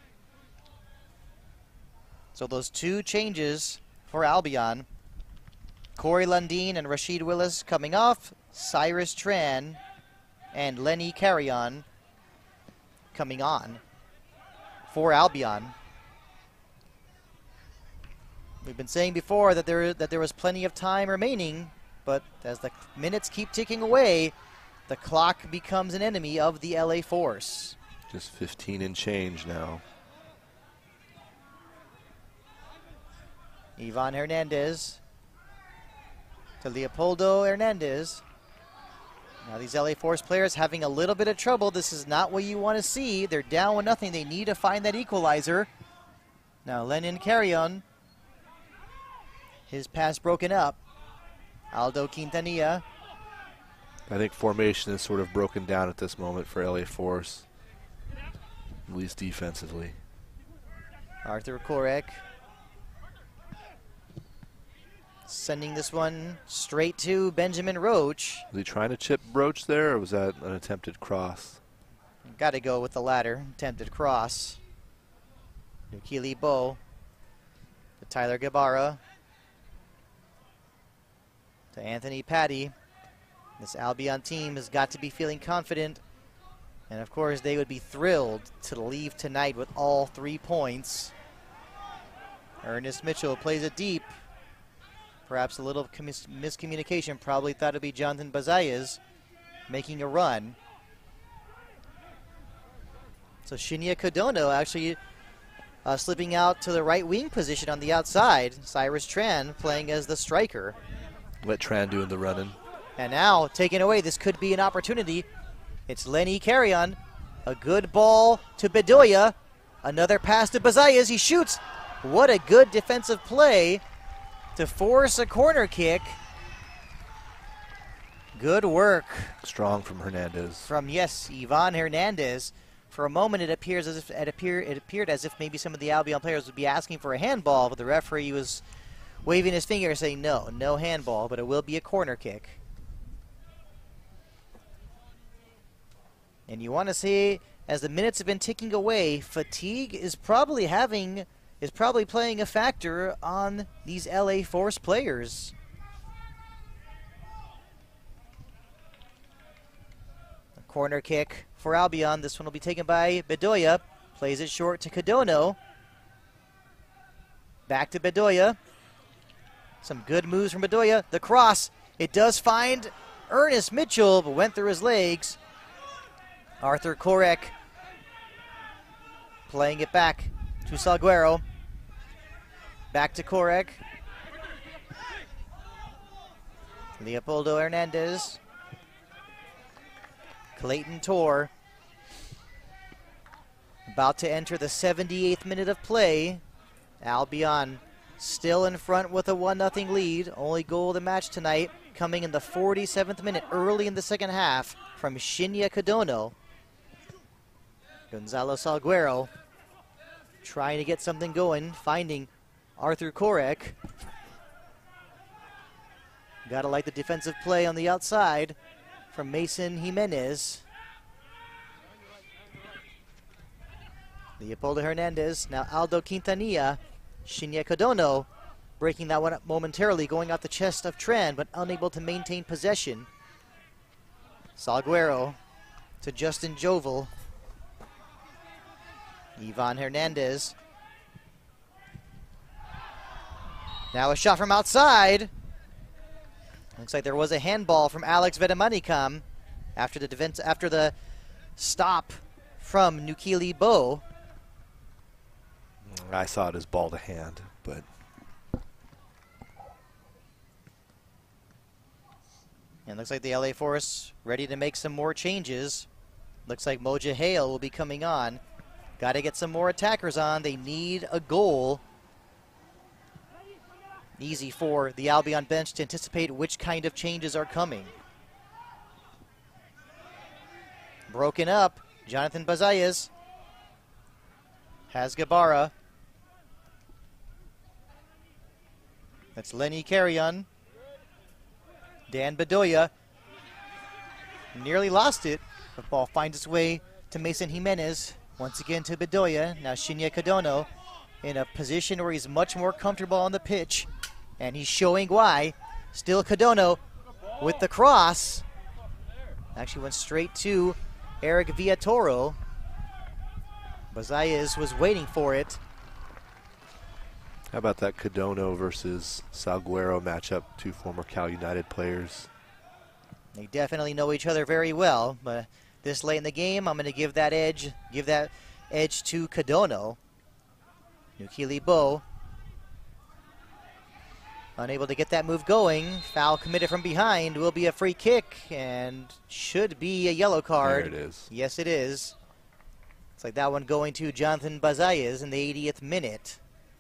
So those two changes for Albion. Corey Lundeen and Rasheed Willis coming off. Cyrus Tran and Lenny Carrion coming on for Albion. We've been saying before that there that there was plenty of time remaining, but as the minutes keep ticking away, the clock becomes an enemy of the L A Force. Just fifteen and change now. Ivan Hernandez to Leopoldo Hernandez. Now these L A Force players having a little bit of trouble. This is not what you want to see. They're down one nothing. They need to find that equalizer. Now Lennon Carrion. His pass broken up. Aldo Quintanilla. I think formation is sort of broken down at this moment for L A Force, at least defensively. Arthur Korek sending this one straight to Benjamin Roach. Was he trying to chip Roach there, or was that an attempted cross? Got to go with the latter. Attempted cross. Nukili Bo to Tyler Gabara. To Anthony Patty. This Albion team has got to be feeling confident. And of course, they would be thrilled to leave tonight with all three points. Ernest Mitchell plays it deep. Perhaps a little mis miscommunication. Probably thought it would be Jonathan Bazayez making a run. So Shinya Kodono actually uh, slipping out to the right wing position on the outside. Cyrus Tran playing as the striker. Let Tran doing the running. And now, taken away, this could be an opportunity. It's Lenny Carrion. A good ball to Bedoya. Another pass to Bazayez. He shoots. What a good defensive play to force a corner kick. Good work. Strong from Hernandez. From, yes, Ivan Hernandez. For a moment, it appears as if it, appear, it appeared as if maybe some of the Albion players would be asking for a handball, but the referee was waving his finger saying no, no handball, but it will be a corner kick. And you want to see, as the minutes have been ticking away, fatigue is probably having, is probably playing a factor on these L A Force players. A corner kick for Albion. This one will be taken by Bedoya. Plays it short to Kodono. Back to Bedoya. Some good moves from Bedoya. The cross. It does find Ernest Mitchell, but went through his legs. Arthur Korek playing it back to Salguero. Back to Korek. Leopoldo Hernandez. Clayton Tor. About to enter the seventy-eighth minute of play. Albion still in front with a one nothing lead. Only goal of the match tonight coming in the forty-seventh minute, early in the second half, from Shinya Kodono. Gonzalo Salguero trying to get something going, finding Arthur Korek. Gotta like the defensive play on the outside from Mason Jimenez. Leopoldo Hernandez, now Aldo Quintanilla. Shinya Kodono breaking that one up momentarily, going out the chest of Tran, but unable to maintain possession. Salguero to Justin Jovel. Ivan Hernandez. Now a shot from outside. Looks like there was a handball from Alex Vedamanikam after the defense, after the stop from Nukili Bo. I saw it as ball to hand, but and looks like the L A Force ready to make some more changes. Looks like Moja Hale will be coming on. Got to get some more attackers on. They need a goal. Easy for the Albion bench to anticipate which kind of changes are coming. Broken up. Jonathan Bazayas has Gabara. That's Lenny Carrion. Dan Bedoya nearly lost it. The ball finds its way to Mason Jimenez. Once again to Bedoya. Now Shinya Kodono in a position where he's much more comfortable on the pitch. And he's showing why. Still Kodono with the cross. Actually went straight to Eric Villatoro. Bazayas was waiting for it. how about that Kodono versus Salguero matchup, two former Cal United players? They definitely know each other very well, but this late in the game, I'm going to give that edge, give that edge to Kodono. Nukili Bo unable to get that move going. Foul committed from behind, will be a free kick and should be a yellow card. There it is. Yes, it is. It's like that one going to Jonathan Bazayas in the eightieth minute.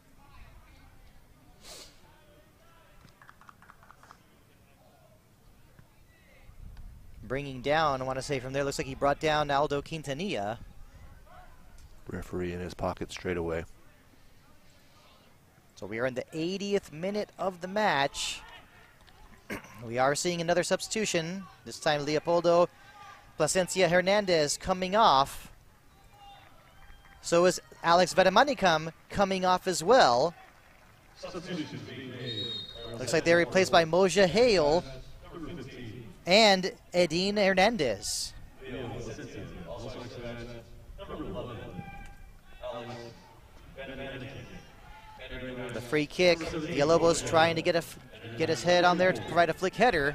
Bringing down, I want to say from there, looks like he brought down Aldo Quintanilla. Referee in his pocket straight away. So we are in the eightieth minute of the match. We are seeing another substitution. This time Leopoldo Plasencia Hernandez coming off. So is Alex Vedamanikam coming off as well. Looks like they're replaced by Moja Hale and Edine Hernandez. The free kick, Villalobos trying to get a get his head on there to provide a flick header.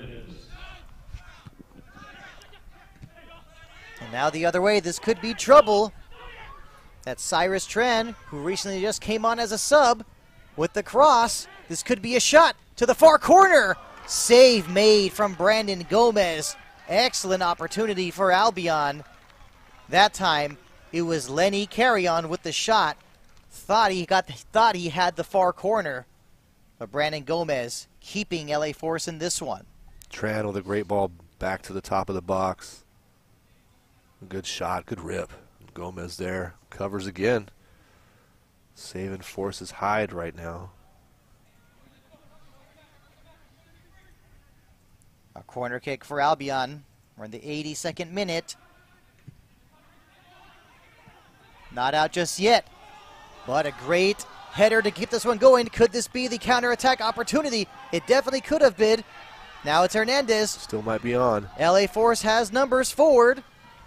And now the other way, this could be trouble. That's Cyrus Tran, who recently just came on as a sub with the cross. This could be a shot to the far corner. Save made from Brandon Gomez. Excellent opportunity for Albion. That time, it was Lenny Carrion with the shot. Thought he got, thought he had the far corner, but Brandon Gomez keeping L A Force in this one. Tran with a great ball back to the top of the box. Good shot, good rip. Gomez there, covers again. Saving Force's hide right now. A corner kick for Albion. We're in the eighty-second minute. Not out just yet. But a great header to keep this one going. Could this be the counterattack opportunity? It definitely could have been. Now it's Hernandez. Still might be on. L A Force has numbers forward.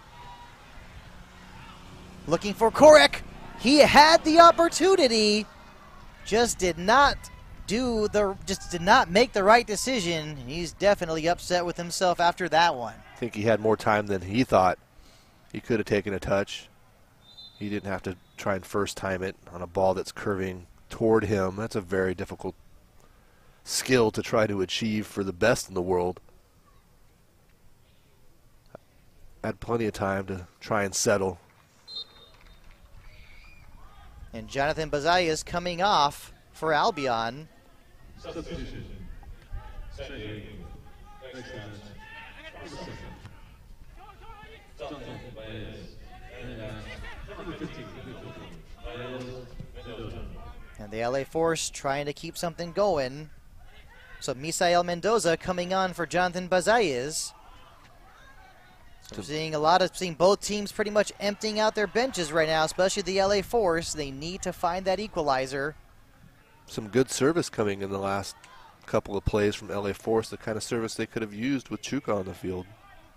Looking for Korek. He had the opportunity. Just did not do the just did not make the right decision. He's definitely upset with himself after that one. I think he had more time than he thought. He could have taken a touch. He didn't have to try and first time it on a ball that's curving toward him. That's a very difficult skill to try to achieve for the best in the world. Had plenty of time to try and settle. And Jonathan Bazayas coming off for Albion. Substitution. Set A. Next match. Jonathan Baez. And uh, number fifteen. Baez Mendoza. And the L A Force trying to keep something going. So Misael Mendoza coming on for Jonathan Bazayas. So we're seeing a lot of seeing both teams pretty much emptying out their benches right now, especially the L A Force. They need to find that equalizer. Some good service coming in the last couple of plays from L A Force, the kind of service they could have used with Chuka on the field.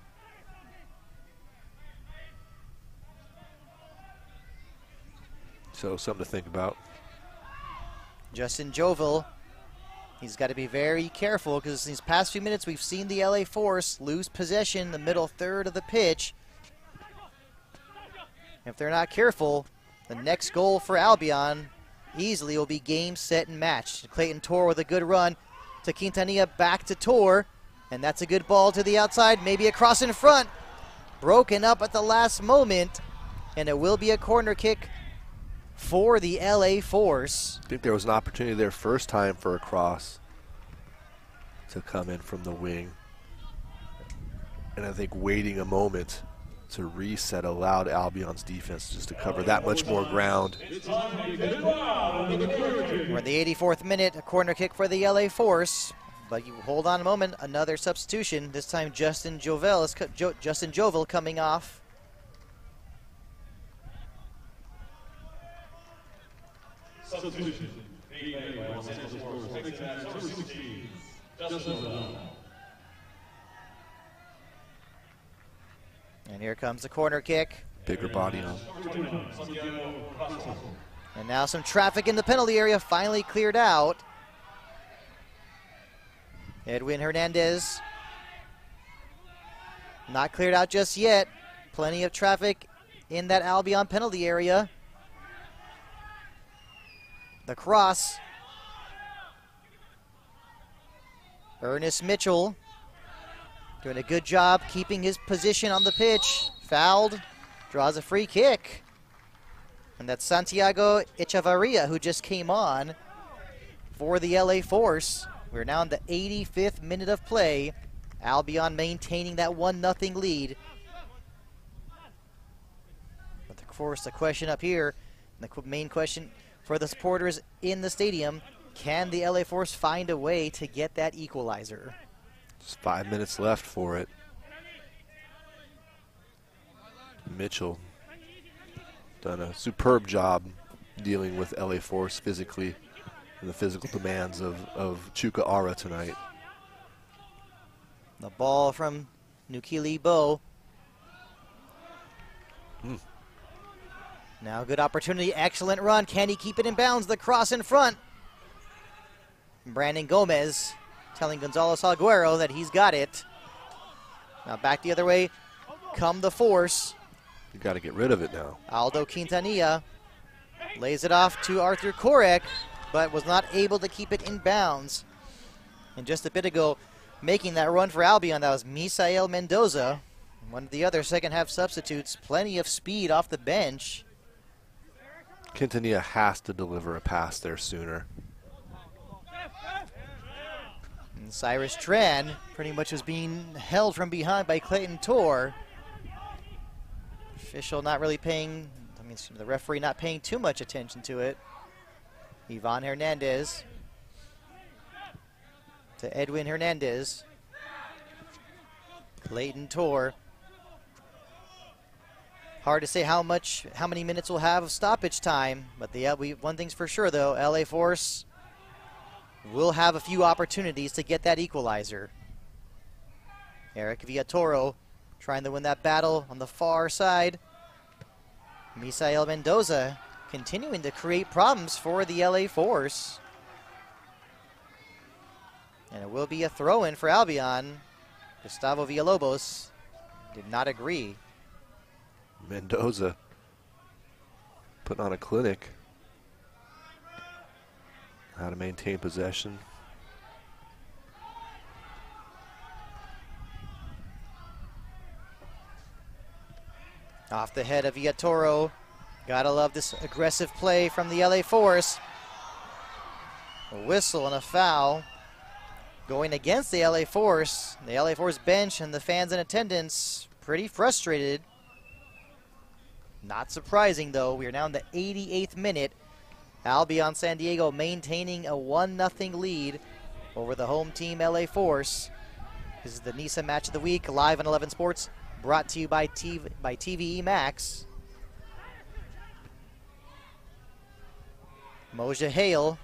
So something to think about. Justin Jovel, he's got to be very careful because these past few minutes we've seen the L A Force lose possession in the middle third of the pitch. If they're not careful, the next goal for Albion easily will be game, set, and match. Clayton Tor with a good run to Quintanilla, back to Tor, and that's a good ball to the outside, maybe a cross in front. Broken up at the last moment, and it will be a corner kick for the L A Force. I think there was an opportunity there first time for a cross to come in from the wing. And I think waiting a moment to reset allowed Albion's defense just to cover that much more ground. We're in the eighty-fourth minute, a corner kick for the L A Force. But you hold on a moment, another substitution. This time Justin Jovel is co jo Justin Jovel coming off. Substitution. Made by Los Angeles Force. Next match, number sixteen. Justin Jovel. And here comes the corner kick. Bigger body on. And now some traffic in the penalty area, finally cleared out. Edwin Hernandez. Not cleared out just yet. Plenty of traffic in that Albion penalty area. The cross. Ernest Mitchell doing a good job keeping his position on the pitch. Fouled, draws a free kick. And that's Santiago Echevarria who just came on for the L A Force. We're now in the eighty-fifth minute of play. Albion maintaining that one nothing lead. But of course the question up here, the main question for the supporters in the stadium, can the L A Force find a way to get that equalizer? Just five minutes left for it. Mitchell done a superb job dealing with L A Force physically and the physical demands of, of Chuka Ara tonight. The ball from Nukili Bo. Mm. Now good opportunity, excellent run. Can he keep it in bounds? The cross in front. Brandon Gomez telling Gonzalo Salguero that he's got it. Now back the other way come the Force. You got to get rid of it now. Aldo Quintanilla lays it off to Arthur Korek, but was not able to keep it in bounds. And just a bit ago, making that run for Albion, that was Misael Mendoza, one of the other second half substitutes. Plenty of speed off the bench. Quintanilla has to deliver a pass there sooner. And Cyrus Tran pretty much was being held from behind by Clayton Tor. Official not really paying, I mean, the referee not paying too much attention to it. Ivan Hernandez to Edwin Hernandez. Clayton Tor. Hard to say how much, how many minutes we'll have of stoppage time, but the we, one thing's for sure though, L A Force will have a few opportunities to get that equalizer. Eric Villatoro trying to win that battle on the far side. Misael Mendoza continuing to create problems for the L A Force. And it will be a throw-in for Albion. Gustavo Villalobos did not agree. Mendoza putting on a clinic. how to maintain possession. Off the head of Villatoro. Gotta love this aggressive play from the L A Force. A whistle and a foul going against the L A Force. The L A Force bench and the fans in attendance pretty frustrated. Not surprising though. We are now in the eighty-eighth minute. Albion San Diego maintaining a one nothing lead over the home team L A Force. This is the NISA Match of the Week, live on eleven Sports, brought to you by, T V, by T V E Max. Moja Hale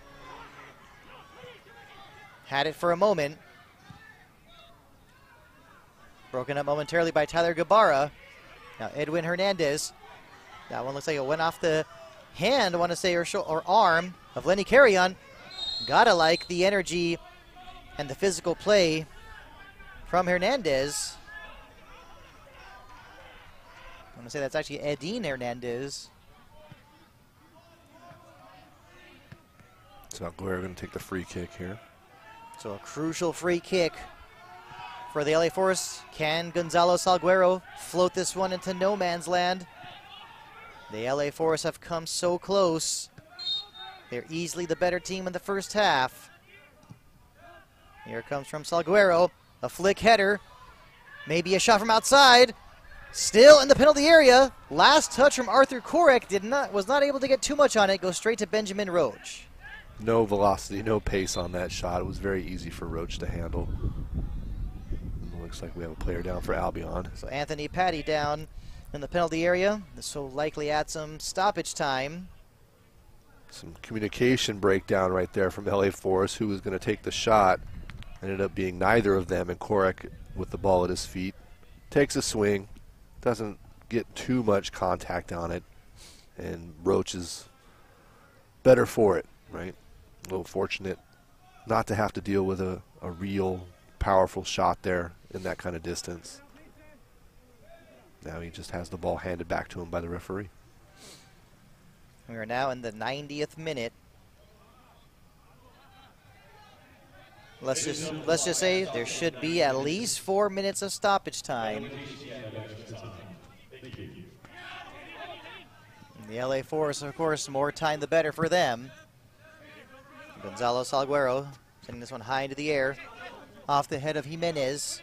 had it for a moment. Broken up momentarily by Tyler Gabara. Now Edwin Hernandez. That one looks like it went off the hand, I want to say, or, or arm of Lenny Carrion. Gotta like the energy and the physical play from Hernandez. I want to say that's actually Edine Hernandez. So Aguero going to take the free kick here. So a crucial free kick for the L A Force. Can Gonzalo Salguero float this one into no man's land? The L A Force have come so close. They're easily the better team in the first half. Here it comes from Salguero. A flick header. Maybe a shot from outside. Still in the penalty area. Last touch from Arthur Korek did not was not able to get too much on it. Goes straight to Benjamin Roach. No velocity, no pace on that shot. It was very easy for Roach to handle. It looks like we have a player down for Albion. So Anthony Patty down in the penalty area. This will likely add some stoppage time. Some communication breakdown right there from L A Force. Who was going to take the shot? Ended up being neither of them, and Korek with the ball at his feet. Takes a swing. Doesn't get too much contact on it. And Roach is better for it, right? A little fortunate not to have to deal with a, a real powerful shot there in that kind of distance. Now he just has the ball handed back to him by the referee. We are now in the ninetieth minute. Let's just let's just say there should be at least four minutes of stoppage time. And the L A Force, of course, more time the better for them. Gonzalo Salguero sending this one high into the air, off the head of Jimenez.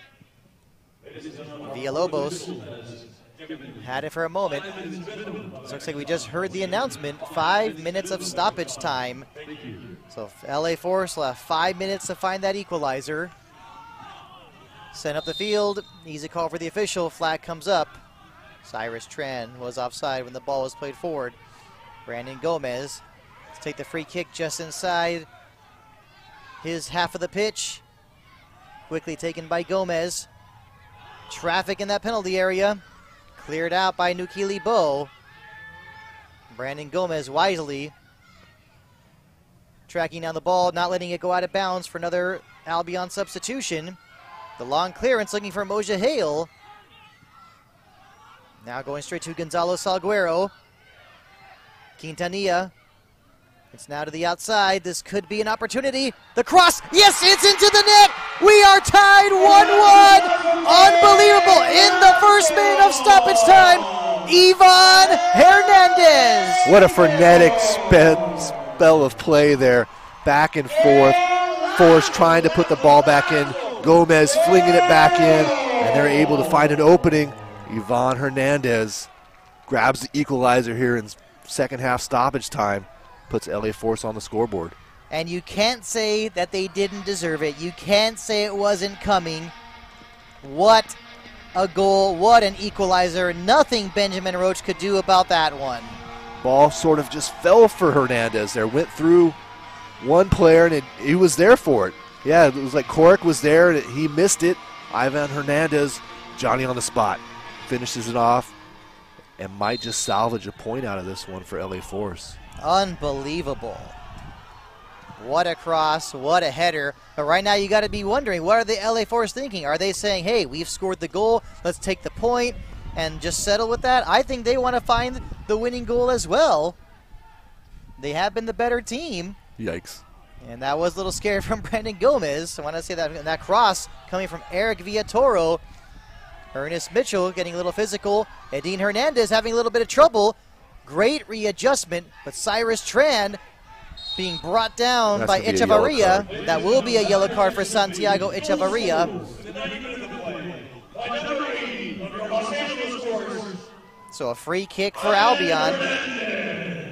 Villalobos had it for a moment. It looks like we just heard the announcement. Five minutes of stoppage time. So L A Force will have five minutes to find that equalizer. Sent up the field. Easy call for the official. Flag comes up. Cyrus Tran was offside when the ball was played forward. Brandon Gomez to take the free kick just inside his half of the pitch. Quickly taken by Gomez. Traffic in that penalty area. Cleared out by Nukili Bo. Brandon Gomez wisely tracking down the ball, not letting it go out of bounds for another Albion substitution. The long clearance looking for Moja Hale. Now going straight to Gonzalo Salguero. Quintanilla. It's now to the outside. This could be an opportunity. The cross. Yes, it's into the net. We are tied one one. Unbelievable. In the first minute of stoppage time, Ivan Hernandez. What a frenetic spell of play there. Back and forth. Force trying to put the ball back in. Gomez flinging it back in. And they're able to find an opening. Ivan Hernandez grabs the equalizer here in second half stoppage time. Puts L A Force on the scoreboard. And you can't say that they didn't deserve it. You can't say it wasn't coming. What a goal. What an equalizer. Nothing Benjamin Roach could do about that one. Ball sort of just fell for Hernandez there. Went through one player, and it, he was there for it. Yeah, it was like Korek was there, and it, he missed it. Ivan Hernandez, Johnny on the spot, finishes it off and might just salvage a point out of this one for L A Force. Unbelievable. What a cross, what a header. But right now you got to be wondering, what are the L A Force thinking? Are they saying, hey, we've scored the goal, let's take the point and just settle with that? I think they want to find the winning goal as well. They have been the better team. Yikes. And that was a little scary from Brandon Gomez. I want to say that that cross coming from Eric Villatoro. Ernest Mitchell getting a little physical. Edin Hernandez having a little bit of trouble. Great readjustment, but Cyrus Tran being brought down That's by gonna be a yellow Echevarria. card. That will be a yellow card for Santiago Echevarria. So a free kick for Albion.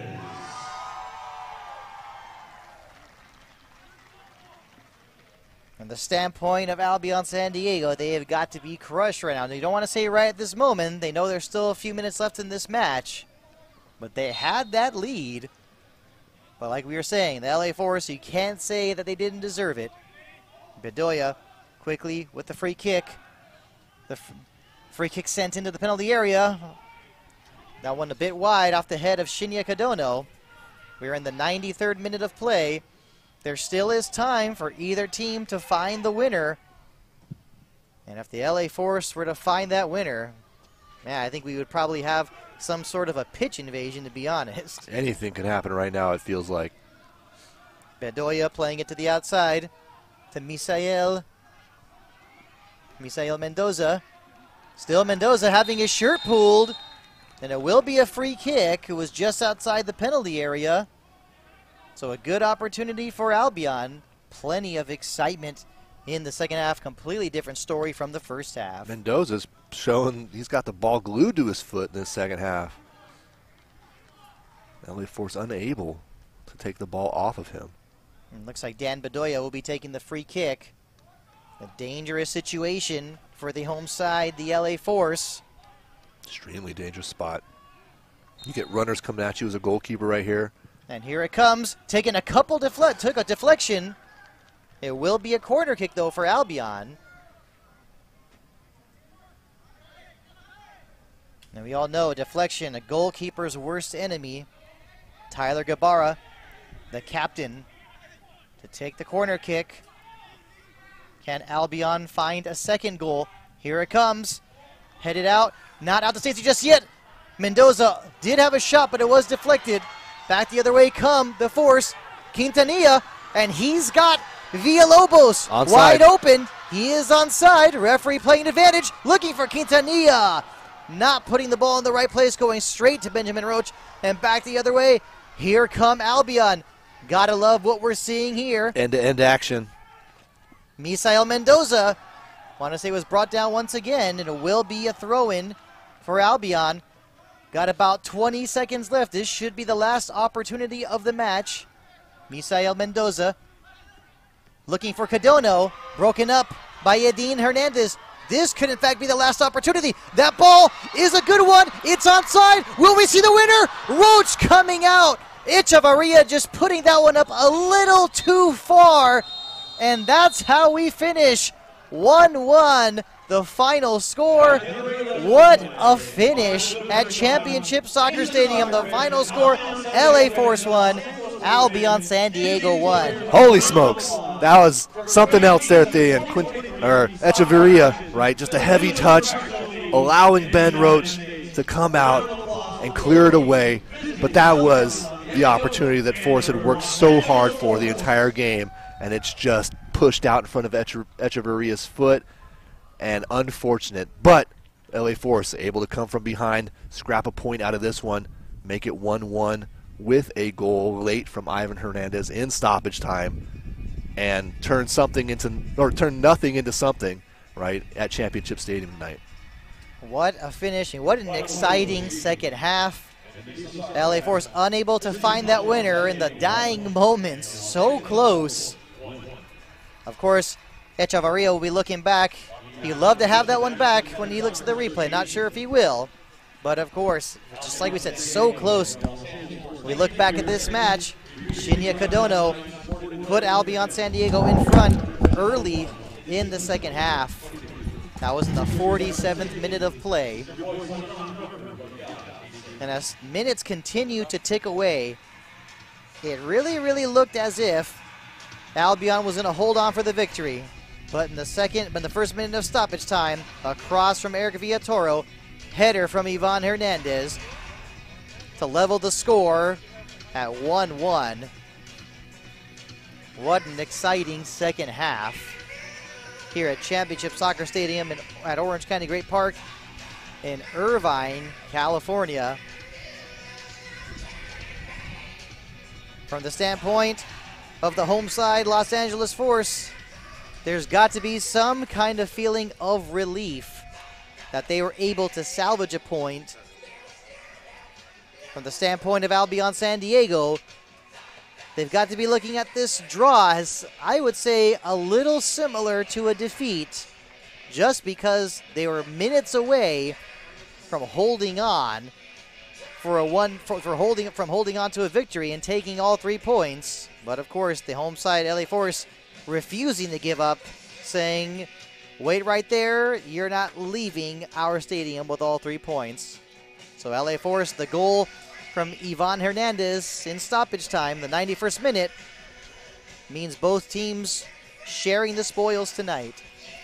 From the standpoint of Albion San Diego, they have got to be crushed right now. They don't want to say right at this moment. They know there's still a few minutes left in this match. But they had that lead. But like we were saying, the L A Force, you can't say that they didn't deserve it. Bedoya quickly with the free kick. The f free kick sent into the penalty area. That one a bit wide off the head of Shinya Kadono. We're in the ninety-third minute of play. There still is time for either team to find the winner. And if the L A Force were to find that winner, man, I think we would probably have some sort of a pitch invasion, to be honest. Anything can happen right now, it feels like. Bedoya playing it to the outside to Misael. Misael Mendoza. Still Mendoza having his shirt pulled. And it will be a free kick. It was just outside the penalty area. So a good opportunity for Albion. Plenty of excitement in the second half. Completely different story from the first half. Mendoza's showing he's got the ball glued to his foot in the second half. L A Force unable to take the ball off of him. And looks like Dan Bedoya will be taking the free kick. A dangerous situation for the home side, the L A Force. Extremely dangerous spot. You get runners coming at you as a goalkeeper right here. And here it comes, taking a couple deflect, took a deflection. It will be a corner kick though for Albion. And we all know deflection, a goalkeeper's worst enemy. Tyler Gabara, the captain, to take the corner kick. Can Albion find a second goal? Here it comes, headed out, not out to safety just yet. Mendoza did have a shot, but it was deflected. Back the other way come the Force. Quintanilla, and he's got Villalobos Onside. wide open. He is onside. Referee playing advantage, looking for Quintanilla. Not putting the ball in the right place, going straight to Benjamin Roach. And back the other way. Here come Albion. Gotta love what we're seeing here. End-to-end action. Misael Mendoza, want to say, was brought down once again, and it will be a throw-in for Albion. Got about twenty seconds left. This should be the last opportunity of the match. Misael Mendoza looking for Kadono. Broken up by Edin Hernandez. This could, in fact, be the last opportunity. That ball is a good one. It's onside. Will we see the winner? Roach coming out. Echevarria just putting that one up a little too far. And that's how we finish. one one. The final score. What a finish at Championship Soccer Stadium. The final score, L A Force one, Albion San Diego one. Holy smokes. That was something else there at the end. Quint or Echevarria, right? Just a heavy touch, allowing Ben Roach to come out and clear it away. But that was the opportunity that Force had worked so hard for the entire game, and it's just pushed out in front of Eche Echevarria's foot. And unfortunate, but L A Force able to come from behind, scrap a point out of this one, make it one one with a goal late from Ivan Hernandez in stoppage time, and turn something into, or turn nothing into something, right, at Championship Stadium tonight. What a finish, and what an exciting second half. L A Force unable to find that winner in the dying moments, so close. Of course, Echevarria will be looking back. He'd love to have that one back when he looks at the replay. Not sure if he will. But, of course, just like we said, so close. We look back at this match. Shinya Kadono put Albion San Diego in front early in the second half. That was in the forty-seventh minute of play. And as minutes continue to tick away, it really, really looked as if Albion was going to hold on for the victory. But in the second, but in the first minute of stoppage time, a cross from Eric Villatoro, header from Ivan Hernandez to level the score at one one. What an exciting second half here at Championship Soccer Stadium in, at Orange County Great Park in Irvine, California. From the standpoint of the home side, Los Angeles Force, there's got to be some kind of feeling of relief that they were able to salvage a point. From the standpoint of Albion San Diego, they've got to be looking at this draw as, I would say, a little similar to a defeat, just because they were minutes away from holding on for a one for, for holding from holding on to a victory and taking all three points. But of course, the home side L A Force refusing to give up, saying, "Wait right there! You're not leaving our stadium with all three points." So L A Force, the goal from Ivan Hernandez in stoppage time, the ninety-first minute, means both teams sharing the spoils tonight.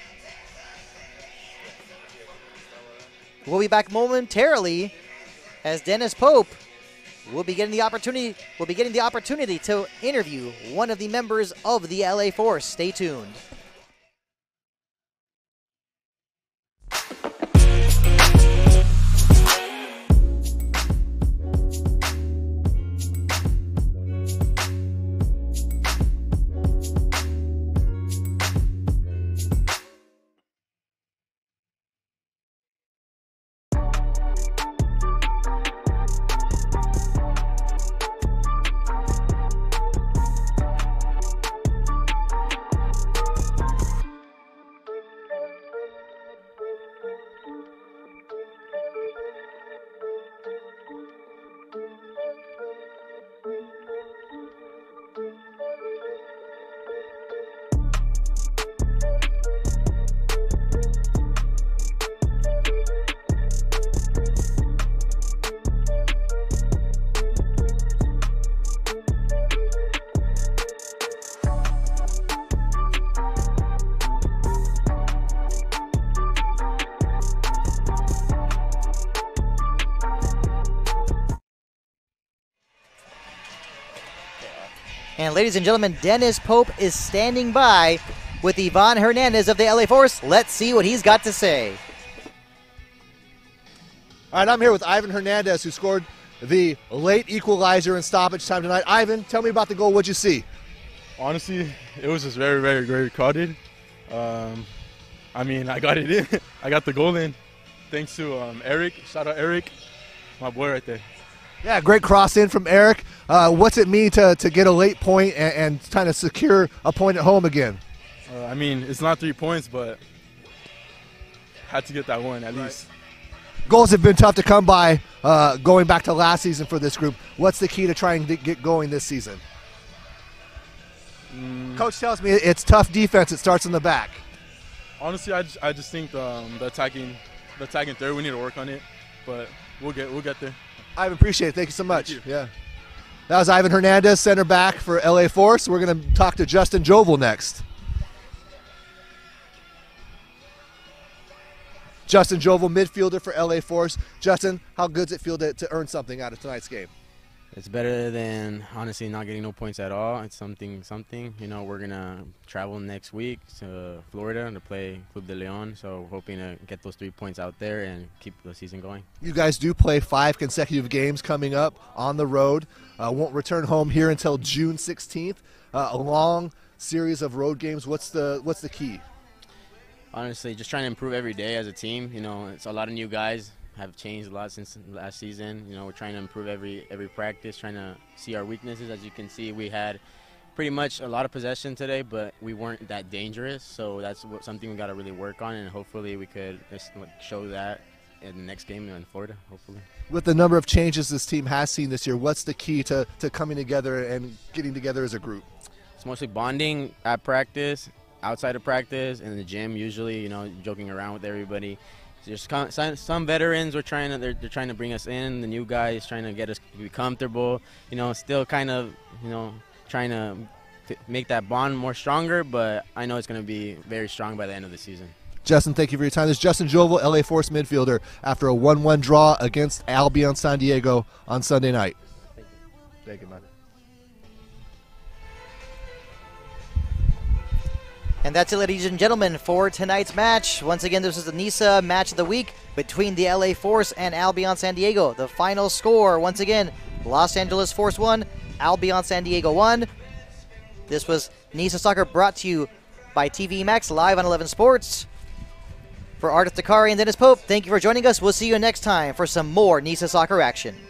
We'll be back momentarily as Dennis Pope will be getting the opportunity will be getting the opportunity to interview one of the members of the L A Force. Stay tuned. And ladies and gentlemen, Dennis Pope is standing by with Ivan Hernandez of the L A Force. Let's see what he's got to say. All right, I'm here with Ivan Hernandez, who scored the late equalizer in stoppage time tonight. Ivan, tell me about the goal. What'd you see? Honestly, it was just very, very, very crowded. Um, I mean, I got it in. I got the goal in thanks to um, Eric. Shout out Eric, my boy right there. Yeah, great cross in from Eric. Uh, what's it mean to, to get a late point and, and kind of secure a point at home again? Uh, I mean, it's not three points, but had to get that one at right. least. Goals have been tough to come by uh, going back to last season for this group. What's the key to trying to get going this season? Mm. Coach tells me it's tough defense. It starts in the back. Honestly, I just, I just think um, the attacking the attacking third, we need to work on it, but we'll get we'll get there. Ivan, appreciate it. Thank you so much. Thank you. Yeah. That was Ivan Hernandez, center back for L A Force. We're going to talk to Justin Jovel next. Justin Jovel, midfielder for L A Force. Justin, how good does it feel to, to earn something out of tonight's game? It's better than, honestly, not getting no points at all. It's something, something. You know, we're going to travel next week to Florida to play Club de Leon, so hoping to get those three points out there and keep the season going. You guys do play five consecutive games coming up on the road. Uh, won't return home here until June sixteenth. Uh, a long series of road games. What's the, what's the key? Honestly, just trying to improve every day as a team. You know, it's a lot of new guys. Have changed a lot since last season. You know, we're trying to improve every every practice, trying to see our weaknesses. As you can see, we had pretty much a lot of possession today, but we weren't that dangerous. So that's what, something we got to really work on, and hopefully we could show that in the next game in Florida, hopefully. With the number of changes this team has seen this year, what's the key to, to coming together and getting together as a group? It's mostly bonding at practice, outside of practice, in the gym usually, you know, joking around with everybody. There's some, some veterans are trying to they're, they're trying to bring us in. The new guys trying to get us to be comfortable. You know, still kind of you know trying to make that bond more stronger. But I know it's going to be very strong by the end of the season. Justin, thank you for your time. This is Justin Jovel, L A Force midfielder, after a one one draw against Albion San Diego on Sunday night. Thank you. Thank you, man. And that's it, ladies and gentlemen, for tonight's match. Once again, this is the NISA Match of the Week between the L A Force and Albion San Diego. The final score, once again, Los Angeles Force one, Albion San Diego one. This was NISA Soccer brought to you by T V Max, live on eleven Sports. For Ardith Dakari and Dennis Pope, thank you for joining us. We'll see you next time for some more NISA Soccer action.